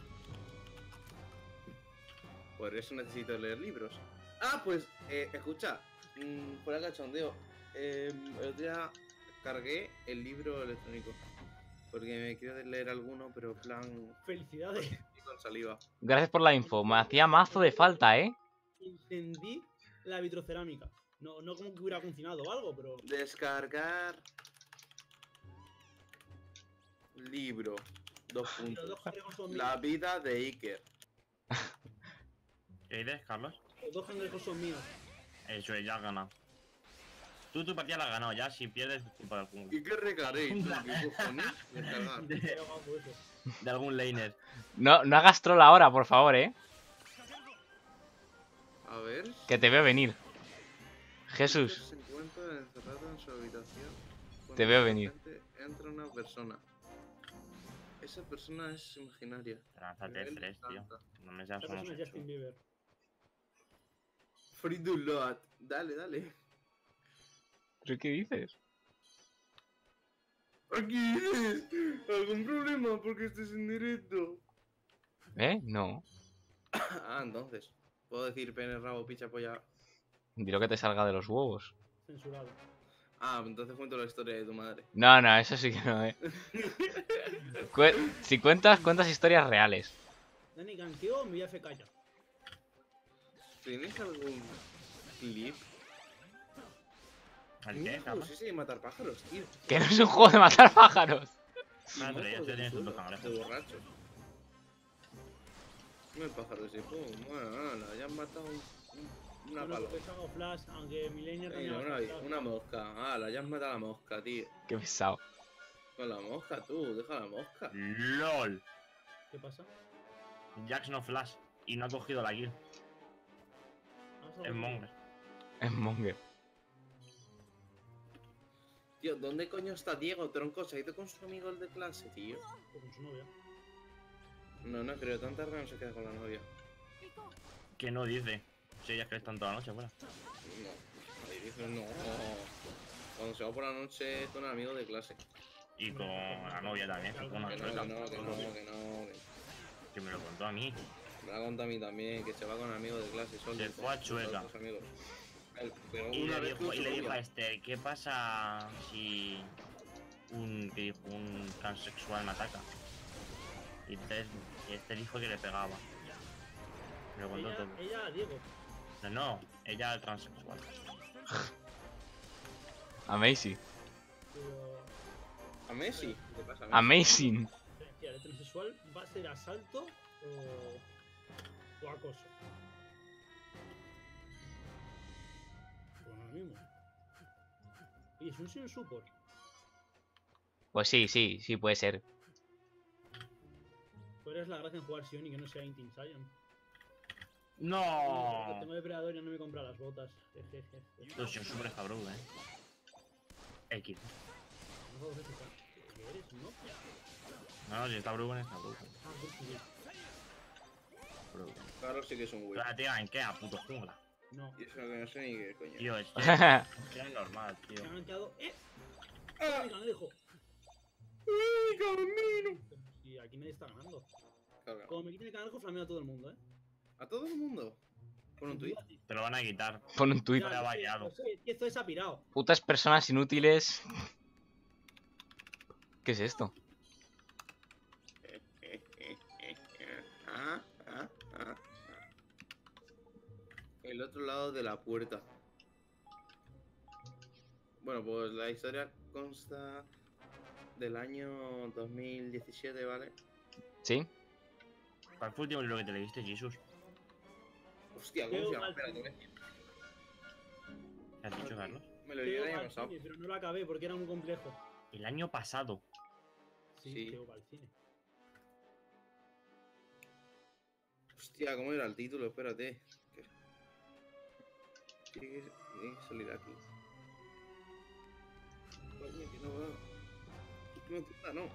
Por eso necesito leer libros. Ah, pues, eh, escucha, mmm, fuera cachondeo. Eh, el otro día cargué el libro electrónico. Porque me quiero leer alguno, pero en plan Felicidades. con saliva. Gracias por la info. Me hacía mazo de falta, ¿eh? Encendí la vitrocerámica. No, no como que hubiera funcionado o algo, pero. Descargar libro. Dos Los puntos. dos cangrejos son míos. La vida de Iker. ¿Qué dices, Carlos? Los dos cangrejos son míos. Eso es, ya has ganado. Tú tu partida la has ganado, ya si pierdes es culpa del jungla. ¿Y qué regaréis? ¿Qué cojones? Descargar. De, Era guapo eso. de algún laner. No, no hagas troll ahora, por favor, ¿eh? A ver. Que te veo venir. Jesús, Se encuentra encerrado en su habitación. cuando Te veo de venir. repente entra una persona. Esa persona es imaginaria. Lánzate Él tres, tío. canta. No me seas Esta unos persona es Justin Bieber. Free do lot. Dale, dale. ¿pero qué dices? Aquí eres. ¿Algún problema porque estés en directo? ¿Eh? No. Ah, entonces. Puedo decir pene, rabo, picha, polla. Di lo que te salga de los huevos. Censurado. Ah, entonces cuento la historia de tu madre. No, no, eso sí que no, ¿eh? Cue- si cuentas, cuentas historias reales. Dani ganqueo, me voy a F K ya. ¿Tienes algún clip? ¿El Un qué, juego Carlos? ese de matar pájaros, tío. Que no es un juego de matar pájaros. Ah, pero ya Monstruos te tienes del un suelo, cangrejo. de borracho. No hay pájaros y pum. Bueno, nada, ya han matado un- un- una Bueno, paloma. pues hago flash, aunque mi laner también Venga, haga una, flash. una mosca. Ah, la ya has matado a la mosca, tío. Qué pesado. Con la mosca, tú, deja la mosca. LOL. ¿Qué pasa? Jax no flash. Y no ha cogido la kill. Vamos a Es ver. Monger. Es Monger. Tío, ¿dónde coño está Diego, tronco? ¿Se ha ido con su amigo el de clase, tío? O con su novia. No, no creo, tan tarde no se queda con la novia. Que no dice. Si ellas que están toda la noche fuera. No, ahí dice no. Cuando se va por la noche con el amigo de clase. Y con la novia también. Que, con una Que no, sueca. que no, que no, que no. Que... Que me lo contó a mí. Me la ha contado a mí también, que se va con el amigo de clase solo. Se fue a Chueca. Sus amigos. El- pero Y una le vez dijo, con y su le dijo a novia. Esther, ¿qué pasa si un, que dijo, un transexual me ataca? Y entonces Esther dijo que le pegaba. Me lo contó Ella, todo. ella a Diego. No, no, ella al transexual. Amazing. Pero. ¿A Messi? ¿Qué pasa? Amazing. Decía, ¿el transexual va a ser asalto o. o acoso? Pues no es lo mismo. Oye, es un sin support. Pues sí, sí, sí puede ser. ¿Cuál es la gracia en jugar Sion y que no sea Intin Sion? ¡No! Tengo depredador y ya no me compra las botas. Jejeje. Los son súper cabrón, eh. X. No puedo ver ¿qué eres? ¿No? No, si está Brugen, está Brugen. Ah, pues sí. Brugen. Claro, sí que es un güey. Pero la tía, ¿en qué? A puto jungla. No. Y eso que no sé ni qué coño. Tío, es que es que es normal, tío. Me han gankeado. ¡Eh! ¡Ah! ¡Mi cangrejo! ¡Ay, camino! Y aquí nadie está ganando. Carga. Como me quiten el cangrejo, flameo a todo el mundo, ¿eh? A todo el mundo. Con un tuit. Te lo van a quitar. Pon un tuit. Ya, Ya, vallado. es que- es que esto es apirado. Putas personas inútiles. ¿Qué es esto? Ah, ah, ah, ah. El otro lado de la puerta. Bueno, pues la historia consta del año dos mil diecisiete, ¿vale? ¿Sí? ¿Cuál fue el último libro que te leíste, Jesus? Hostia, ¿cómo se Leo llama? Malcolm. Espérate, ¿Qué has dicho, Carlos? me lo leí el Teo año va al pasado. cine, pero no lo acabé porque era muy complejo. El año pasado. Sí, Sí. Teo va al cine. Hostia, ¿cómo era el título? Espérate. Que- Tiene que, tiene que salir aquí. Coño, que no va. No, entienda, no.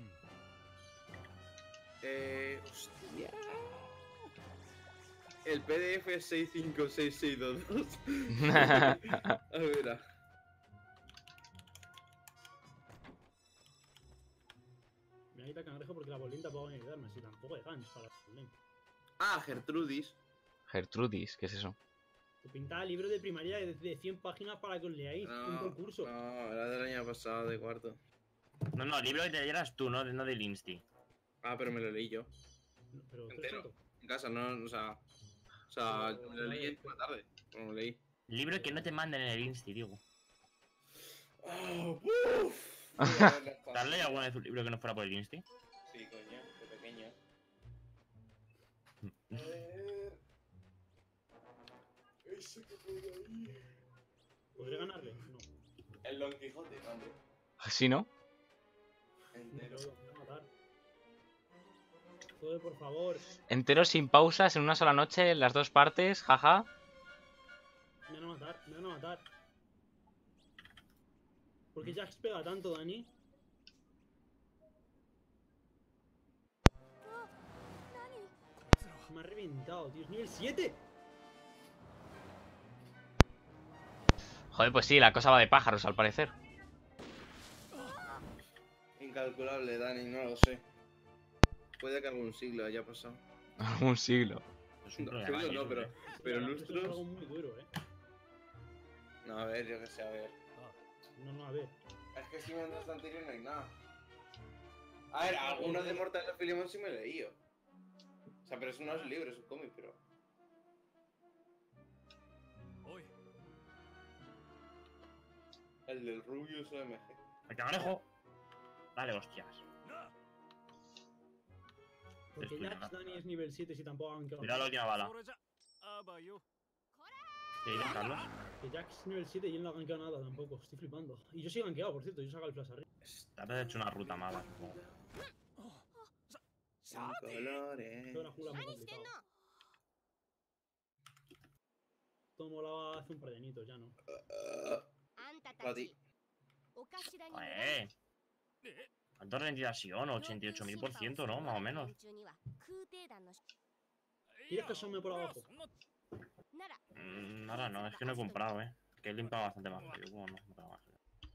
Eh. Hostia. El P D F es seis cinco seis seis dos dos. A ver. ah. Me quita el cangrejo porque la bolín tampoco va a ayudarme. Si tampoco hay gans para la bolín. Ah, Gertrudis. Gertrudis, ¿qué es eso? Te pintaba libros de primaria de, de cien páginas para que os leáis un No, concurso. no, era del año pasado, de cuarto. No, no, el libro que te leyeras tú, no, no del Insti. Ah, pero me lo leí yo. No, pero ¿qué Entero. es esto? En casa, no, o sea. O sea, me lo leí esta tarde. No lo leí. Libro que no te manden en el Insti, digo. Oh, uf. ¿Te has leído alguna vez un libro que no fuera por el Insti? Sí, coño, de pequeño. A ver. Ese que pone ahí. ¿Podré ganarle? No. El Don Quijote, hombre. ¿Sí, no? Entero. Me voy a matar. Joder, por favor. Entero sin pausas en una sola noche, las dos partes, jaja. Me van a matar, me van a matar. ¿Por qué Jax pega tanto, Dani? Me ha reventado, tío. Es nivel siete. Joder, pues sí, la cosa va de pájaros al parecer. Incalculable, Dani, no lo sé. Puede que algún siglo haya pasado. Un siglo. Es un No, problema. siglo no, eso, pero. ¿eh? Pero La presa es lustros. algo muy duro, eh. No, a ver, yo que sé, a ver. No, no, a ver. Es que si me andas anterior no hay nada. A ver, algunos de Mortal of Filemon sí me he leído. O sea, pero eso no es un libro, es un cómic, pero. Hoy. El del Rubio es O M G. El cangrejo. Dale, hostias. Porque Estoy Jax, nada. Dani es nivel siete si tampoco han quedado. Mira la última bala. それじゃあばよ ¿Qué dices, Carlos? Que Jax es nivel siete y él no ha gankeado nada tampoco. Estoy flipando. Y yo sí he gankeado, por cierto. Yo saco el flash arriba. Te has hecho una ruta mala, supongo. Sin colores. Esto era jungla muy complicado. Todo molaba hace un par de añitos ya, ¿no? Ah, para ti. Joder. ¿Cuánto rentiración? ochenta y ocho mil por ciento, ¿no? Más o menos. ¿Quieres que asome por abajo? Mm, ahora no, es que no he comprado, eh. Que he limpiado bastante más. Yo como no he comprado más.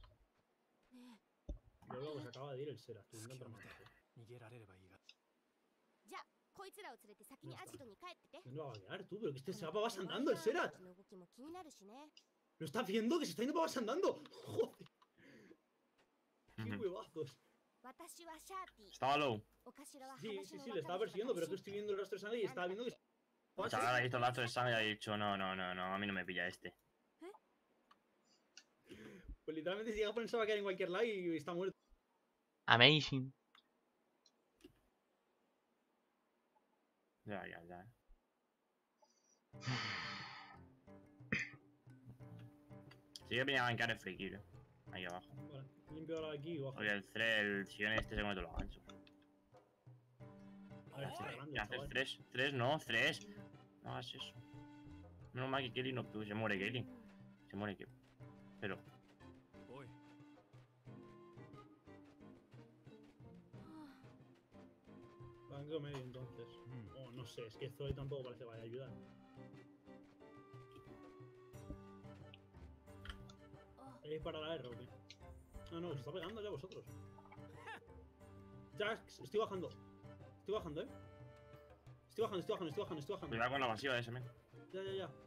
Yo luego se acaba de ir el Sera. Estoy intentando matarlo. 逃げられればいいが。 じゃあこいつらを連れて先にアジトに帰ってて。 ¿Dónde va a vaguear tú? Pero que este se va para base andando, el Sera. の動きも気になるしね。 ¿Lo estás viendo? Que se está yendo para base andando. Joder. Qué Ujú. huevazos. 私はシャーティー。 Estaba low. お頭は Sí, 話 sí, の sí, 分 le か estaba る人 persiguiendo, だ pero es し que estoy viendo el rastro de sangre y estaba viendo que... O sea, ahora he visto el rastro de sangre y ha dicho, no, no, no, no, a mí no me pilla este. Pues literalmente si llega a poner se va a quedar en cualquier lado y está muerto. Amazing. Ya, ya, ya. Sí que venía a bancar el friki, eh. Ahí abajo. Vale, limpio ahora aquí y bajo. Oye, el thread, el sillón este se come todo lo gancho. A ver, está grande, ¿Qué haces? chaval. ¿Tres? ¿Tres? No, tres. No hagas eso. Menos mal que Kelly no... Se muere Kelly. Se muere Kelly. Pero... おい。 Banco medio entonces. Oh, no sé, es que Zoe tampoco parece que vaya a ayudar. ¿Queréis para la R o qué? Ah, no, os está pegando ya vosotros. Jax, estoy bajando. Estoy bajando, eh. Estoy bajando, estoy bajando, estoy bajando, estoy bajando. Cuidado con la masiva de ese men. Ya, ya, ya.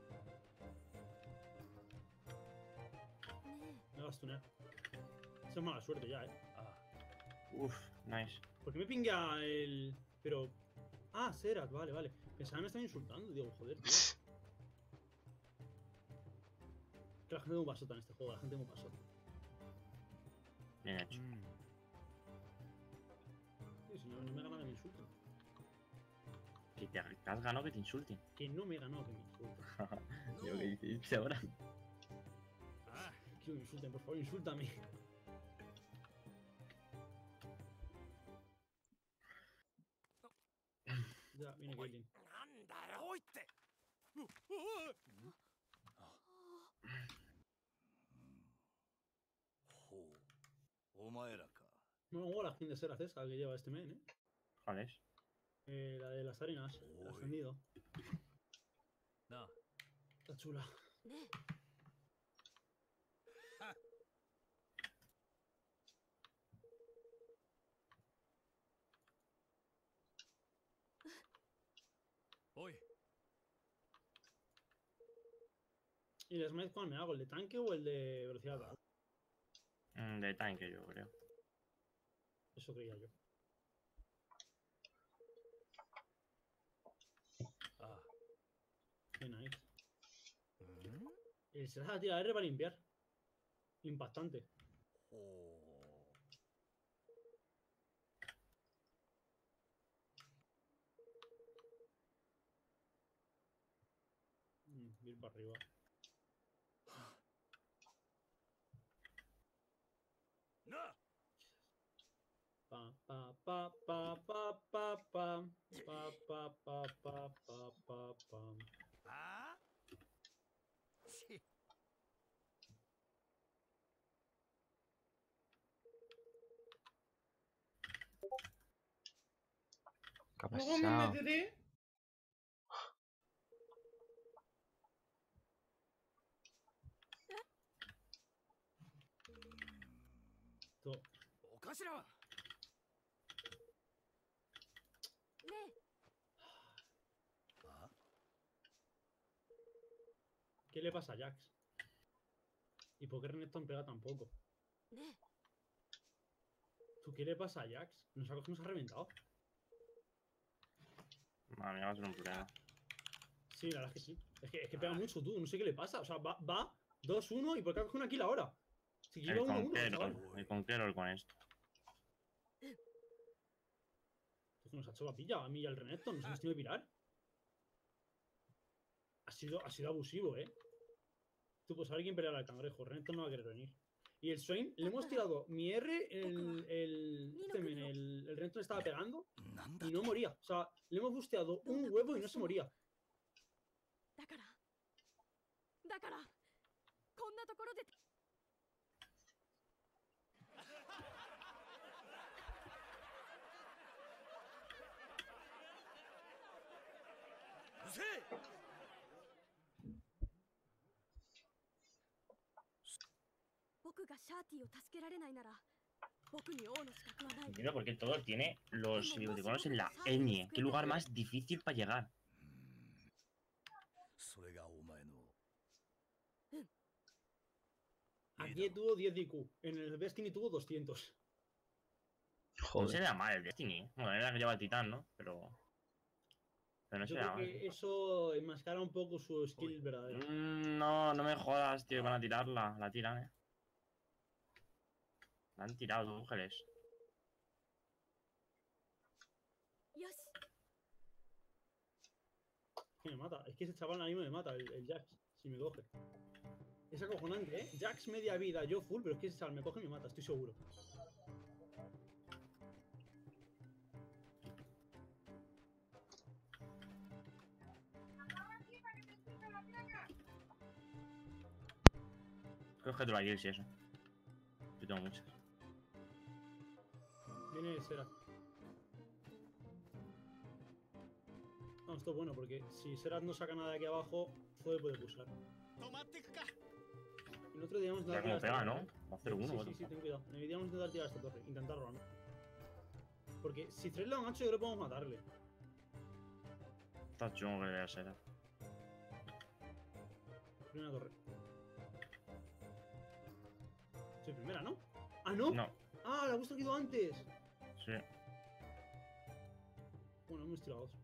Me vas a stunear. Esa es mala suerte ya, eh. Uf, nice. ¿Por qué me pinga el...? Pero... Ah, Serat, vale, vale. Pensaba que me están insultando, digo, joder, tío. Que la gente es muy pasota en este juego, la gente es muy pasota. Bien hecho. うん。 Sí, si no, no me gana que me insulten. Que te has ganado que te insulten. Que no me ganó que me insulten. Yo qué dices ahora. Ah, Que me insulten, por favor, insúltame. Ya, viene Caitlyn. なんだよ。おいって。うおい。 ほう。お前らか。 No, no, la skin de Serat esa que lleva este men, eh. ¿Cuál es? Eh, la de las arenas, el ascendido. なあ。 Está chula. おい。 ¿Y el Smite cuál me hago? ¿El de tanque o el de velocidad? Mm, de tanque, yo creo. Eso creía yo. ああ。 Qué nice. うん。 El Serat tira R para limpiar. Impactante. ほう。 Mm, ir para arriba. なあ。 Pa, pa, pa, pa, pa, pa, pa. Pa, pa, pa, pa, pa, pa, pa. ああ。し。 ¿Qué ha Luego me pasado? meteré. To- お頭は。 ¿Qué le pasa a Jax? ¿Y por qué Renekton pega tan poco? ¿Tú qué le pasa a Jax? ¿Nos ha, nos ha reventado? Madre mía, va a ser un problema. Sí, la verdad es que sí. Es que, es que pega mucho tú, no sé qué le pasa. O sea, va, va dos uno y por qué ha cogido una kill ahora. Si El lleva uno uno, conquero, chaval. el conquero con esto. Es que nos ha hecho papilla a mí y al Renekton, nos hemos tenido que pirar. Ha sido, ha sido abusivo, eh. Tú, pues a ver quién pelea al cangrejo. Renekton no va a querer venir. Y el Swain, le hemos tirado mi R, el. El. Este men, el, el Renekton estaba pegando なんだ y no moría. O sea, le hemos busteado un huevo y no se moría. だからだからこんなところで No entiendo por qué todo tiene los emoticonos en la ñ. ¿Qué lugar más difícil para llegar? それがお前の Aquí tuvo diez de I Q. En el Destiny tuvo doscientos. No Joder. sería mal el Destiny. Bueno, era que lleva el titán, ¿no? Pero. Pero no Yo sería creo mal. que eso enmascara un poco su skill verdadero. Mm, no, no me jodas, tío. Van a tirarla. La tiran, eh. La han tirado, ángeles. Que me mata. Es que ese chaval ahí me mata, el, el Jax, si me coge. Es acojonante, ¿eh? Jax media vida, yo full, pero es que ese chaval me coge y me mata, estoy seguro. Cógete la Gears y eso. Yo tengo muchas. Viene Sera. No, esto es bueno porque si Serat no saca nada de aquí abajo, Zoe puede pulsar. El otro día vamos a Mira intentar cómo tirar pega, esta ¿no? torre. Va a hacer uno, Sí, what sí, the sí, fuck. ten cuidado. Deberíamos intentar tirar esta torre, intentarlo, ¿no? Porque si tres le da un hacho, yo creo que podemos matarle. Está chungo que le ser. Primera torre. Soy primera, ¿no? ¡Ah, no! No, ¡Ah, la vuestra ha ido antes! sí. Bueno, hemos tirado dos.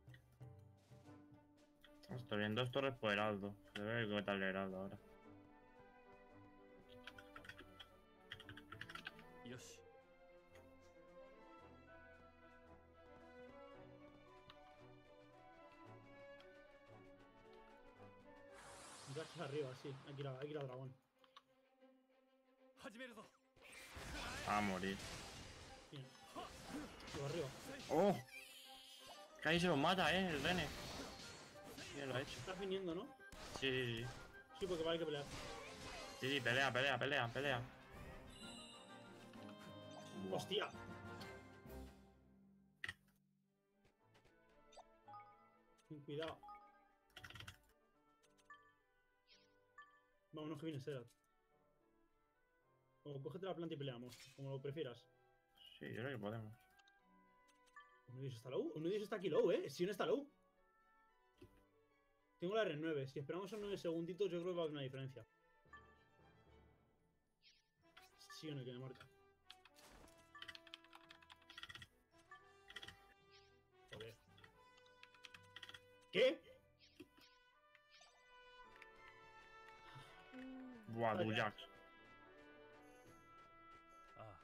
Estoy bien, dos torres por Heraldo. Se ve qué tal el Heraldo ahora. よし Jax arriba, sí. Hay que ir a, hay que ir a dragón. 始めるぞ A morir. Mira. Sigo arriba. ¡Oh! Que ahí se lo mata, eh, el Rene. ¿Quién lo ha hecho? Estás viniendo, ¿no? Sí, sí, sí. Sí, porque va a haber que pelear. Sí, sí, pelea, pelea, pelea, pelea. Buah. ¡Hostia! Ten cuidado. Vámonos que viene Serat. O cógete la planta y peleamos, como lo prefieras. Sí, yo creo que podemos. Uno de ellos está low. Uno de ellos está aquí low, eh. Sion está low. Tengo la R nueve. Si esperamos unos nueve segunditos, yo creo que va a haber una diferencia. Sion el que me marca. Joder. ¿Qué? Buah, Vaya. Dujax. ああ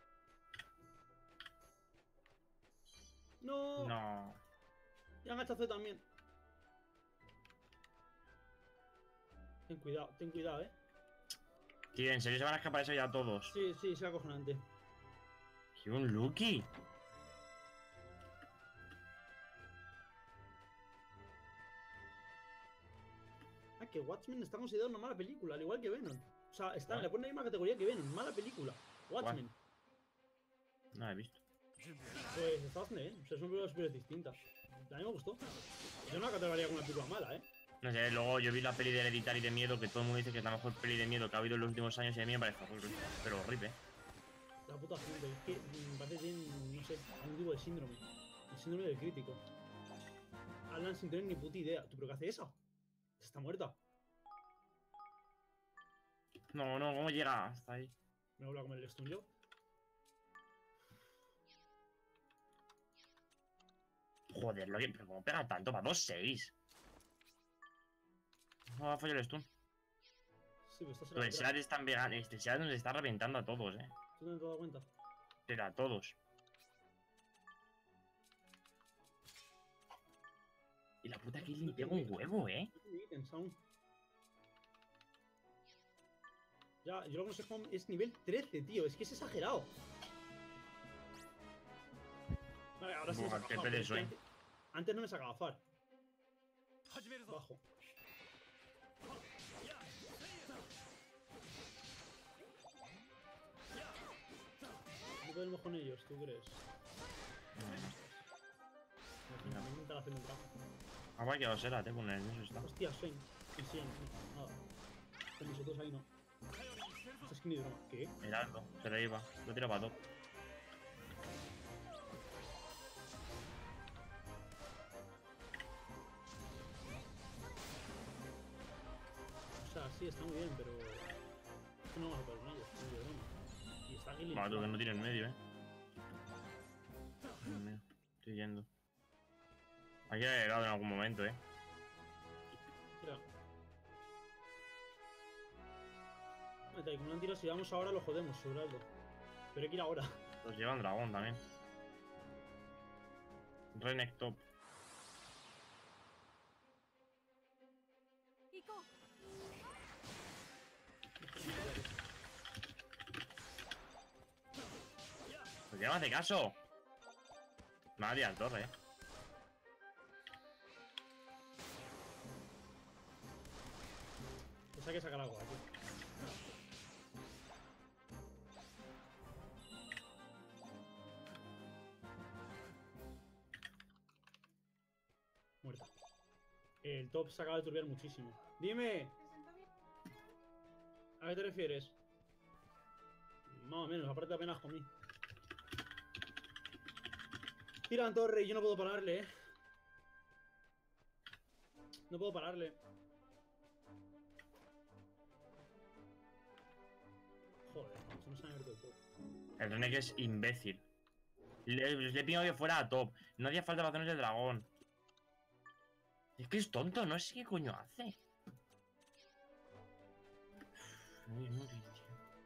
No. No. Y han hecho C también. Ten cuidado, ten cuidado, eh. Tío, ¿en serio se van a escapar eso ya todos? Sí, sí, sea acojonante. ¡Qué un Lucky! Ah, que Watchmen está considerado una mala película, al igual que Venom. O sea, está, ¿Cuál? le pone la misma categoría que Venom, mala película. Watchmen. No la he visto. Pues está bastante bien, o sea, son películas súper distintas. A mí me gustó. Yo no la categoría como una película mala, eh. No sé, luego yo vi la peli de Hereditary de miedo, que todo el mundo dice que es la mejor peli de miedo que ha habido en los últimos años y a mí me parece horrible. Pero horrible. La puta gente, es que me parece que tienen, no sé, algún tipo de síndrome. El síndrome del crítico. Hablan sin tener ni puta idea. ¿Tú pero qué hace eso? Está muerta. No, no, ¿cómo llega hasta ahí? Me voy a comer el stun yo. Joder, lo que... pero ¿cómo pega tanto? Va dos seis. No va a fallar el stun. Sí, pero estás en Pero la el Serat están vegan... Este Serat nos está reventando a todos, eh. ¿Tú no te has dado cuenta? Pero a todos. Y la puta Killing pega un huevo, eh. No tiene ítems aún. Ya, yo lo que no sé cómo es nivel trece, tío. Es que es exagerado. Vale, ahora sí me Buah, saca qué Far, pero es que pereza, antes, antes no me sacaba Far. 始めるぞ Bajo. No podemos con ellos, ¿tú crees? Me intenta hacer un trabajo. Ha vaqueado Sera, te pone en eso está. Hostia, Swain. Sí, sí, no, nada. Con nosotros ahí no. Esto es que ni drama. ¿Qué? Heraldo, se le iba. Lo tiro para top. O sea, sí, está muy bien, pero... Es que no vamos a poder con ellos, no hay drama. Y está Gilly. Va, tú que no tienes medio, eh. Dios mío, estoy yendo. Hay que haber llegado en algún momento, eh. Mira. Meta, y con un tiro, si vamos ahora lo jodemos, su Heraldo. Pero hay que ir ahora. Los llevan dragón también. Renek top. 行こう ¿Por qué no me hace caso? Nadie al torre, eh. Pues hay que sacar algo aquí. Muerta. El top se acaba de turbiar muchísimo. ¡Dime! ¿A qué te refieres? Más o menos, aparte apenas comí. Tiran torre y yo no puedo pararle, eh. No puedo pararle. Joder, macho, no se me ha abierto el top. El Renek es imbécil. Le, le he pedido que fuera a top. No hacía falta razones del dragón. Es que es tonto, no sé qué coño hace. Muy inútil, tío.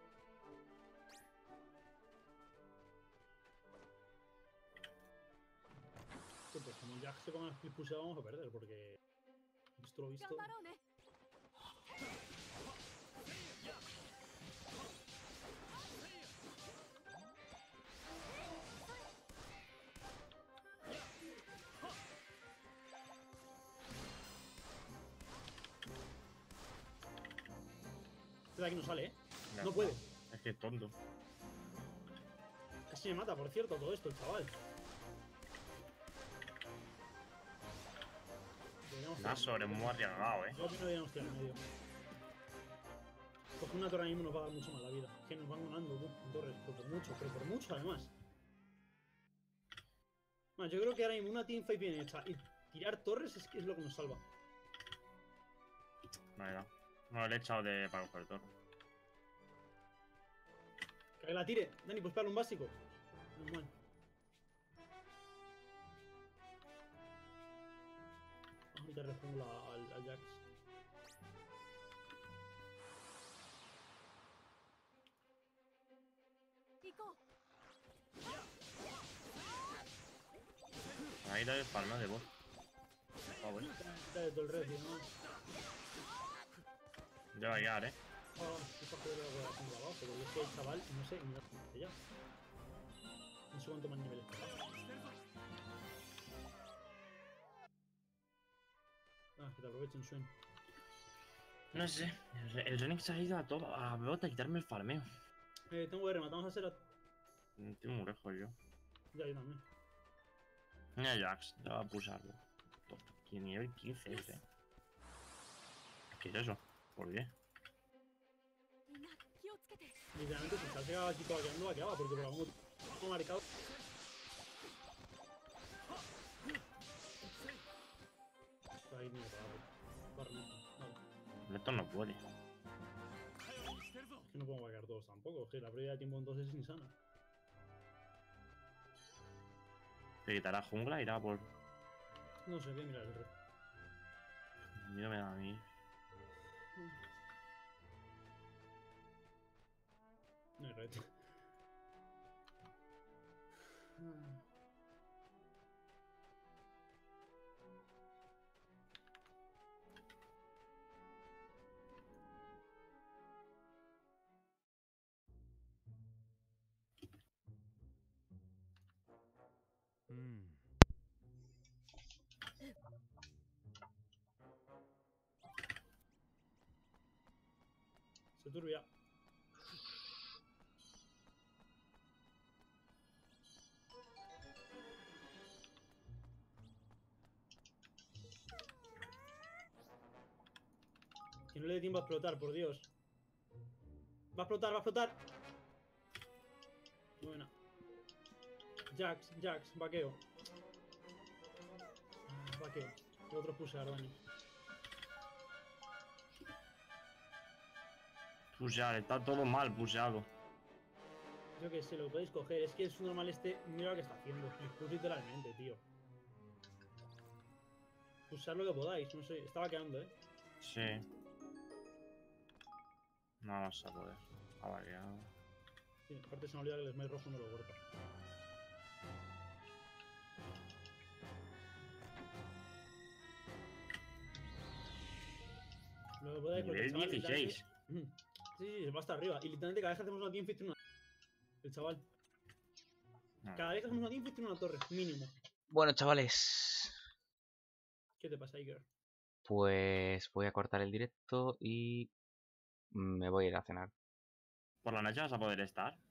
Pues como Jack se come las clipus vamos a perder, porque... Visto lo visto... 頑張ろうね Este de aquí no sale, eh. Ya No está. puede. Es que es tonto. Casi me mata, por cierto, todo esto, el chaval. Deberíamos tirar Naso, eres medio. muy arriesgado, eh. Yo opino que deberíamos tirar medio. Porque una torre ahora mismo nos va a dar mucho más la vida. Que nos van ganando, tú, en torres, pero por mucho, pero por mucho además. Bueno, yo creo que ahora mismo una teamfight bien hecha y tirar torres es, que es lo que nos salva. Venga. No, le he echado de para coger el torre. Que la tire. Dani, pues pégale un básico. Normal. Ahorita repongo la- al, al Jax. Ahí da el palma de voz. Por favor. Quita de todo el red, ¿no? Ya va a llegar, eh. Ah, es para poder algo de la abajo, porque es que el chaval, no sé, ni de ya. No sé cuánto más niveles está. Ah, que te aprovechen, Swen. No sé. El, el Renix se ha ido a todo. A bota a quitarme el farmeo. Eh, tengo R, matamos a Sera. Estoy muy lejos yo. Ya, yo también. Mira Jax, ya va a pulsarlo. Top. Que nivel quince ese. ¿Qué es eso? ¿Por qué? みんな気をつけて Literalmente, si se ha llegado aquí todavía no vaqueaba, porque por algún motivo marcado. Está ahí, mira, parado. Barremento. Vale. Esto no puede. Es que no podemos vaquear todos tampoco. Es que la pérdida de tiempo entonces es insana. Se quitará jungla, irá por. No sé, voy a mirar el red. A mí no me da a mí. No hay red. Mm. Se turbia. Que no le dé tiempo a explotar, por Dios. Va a explotar, va a explotar. Buena. Jax, Jax, vaqueo. Ah, vaqueo. El otro pusear, Dani. Pusear, está todo mal puseado. Yo que sé, lo podéis coger. Es que es normal este. Mira lo que está haciendo. Discurso literalmente, tío. Usar lo que podáis, no sé. Estaba quedando, eh. Sí. No vamos a poder. A variar. Sí, aparte se me olvida que el smite rojo no lo corta. Lo que podáis, porque el Nivel chaval literalmente- dieciséis. Ujú. Sí, sí, se va hasta arriba. Y literalmente cada vez que hacemos una teamfight tiene una. El chaval. No. Cada vez que hacemos una teamfight tiene una torre, mínimo. Bueno, chavales, ¿Qué te pasa, Iker? pues voy a cortar el directo y me voy a ir a cenar. Por la noche vas a poder estar.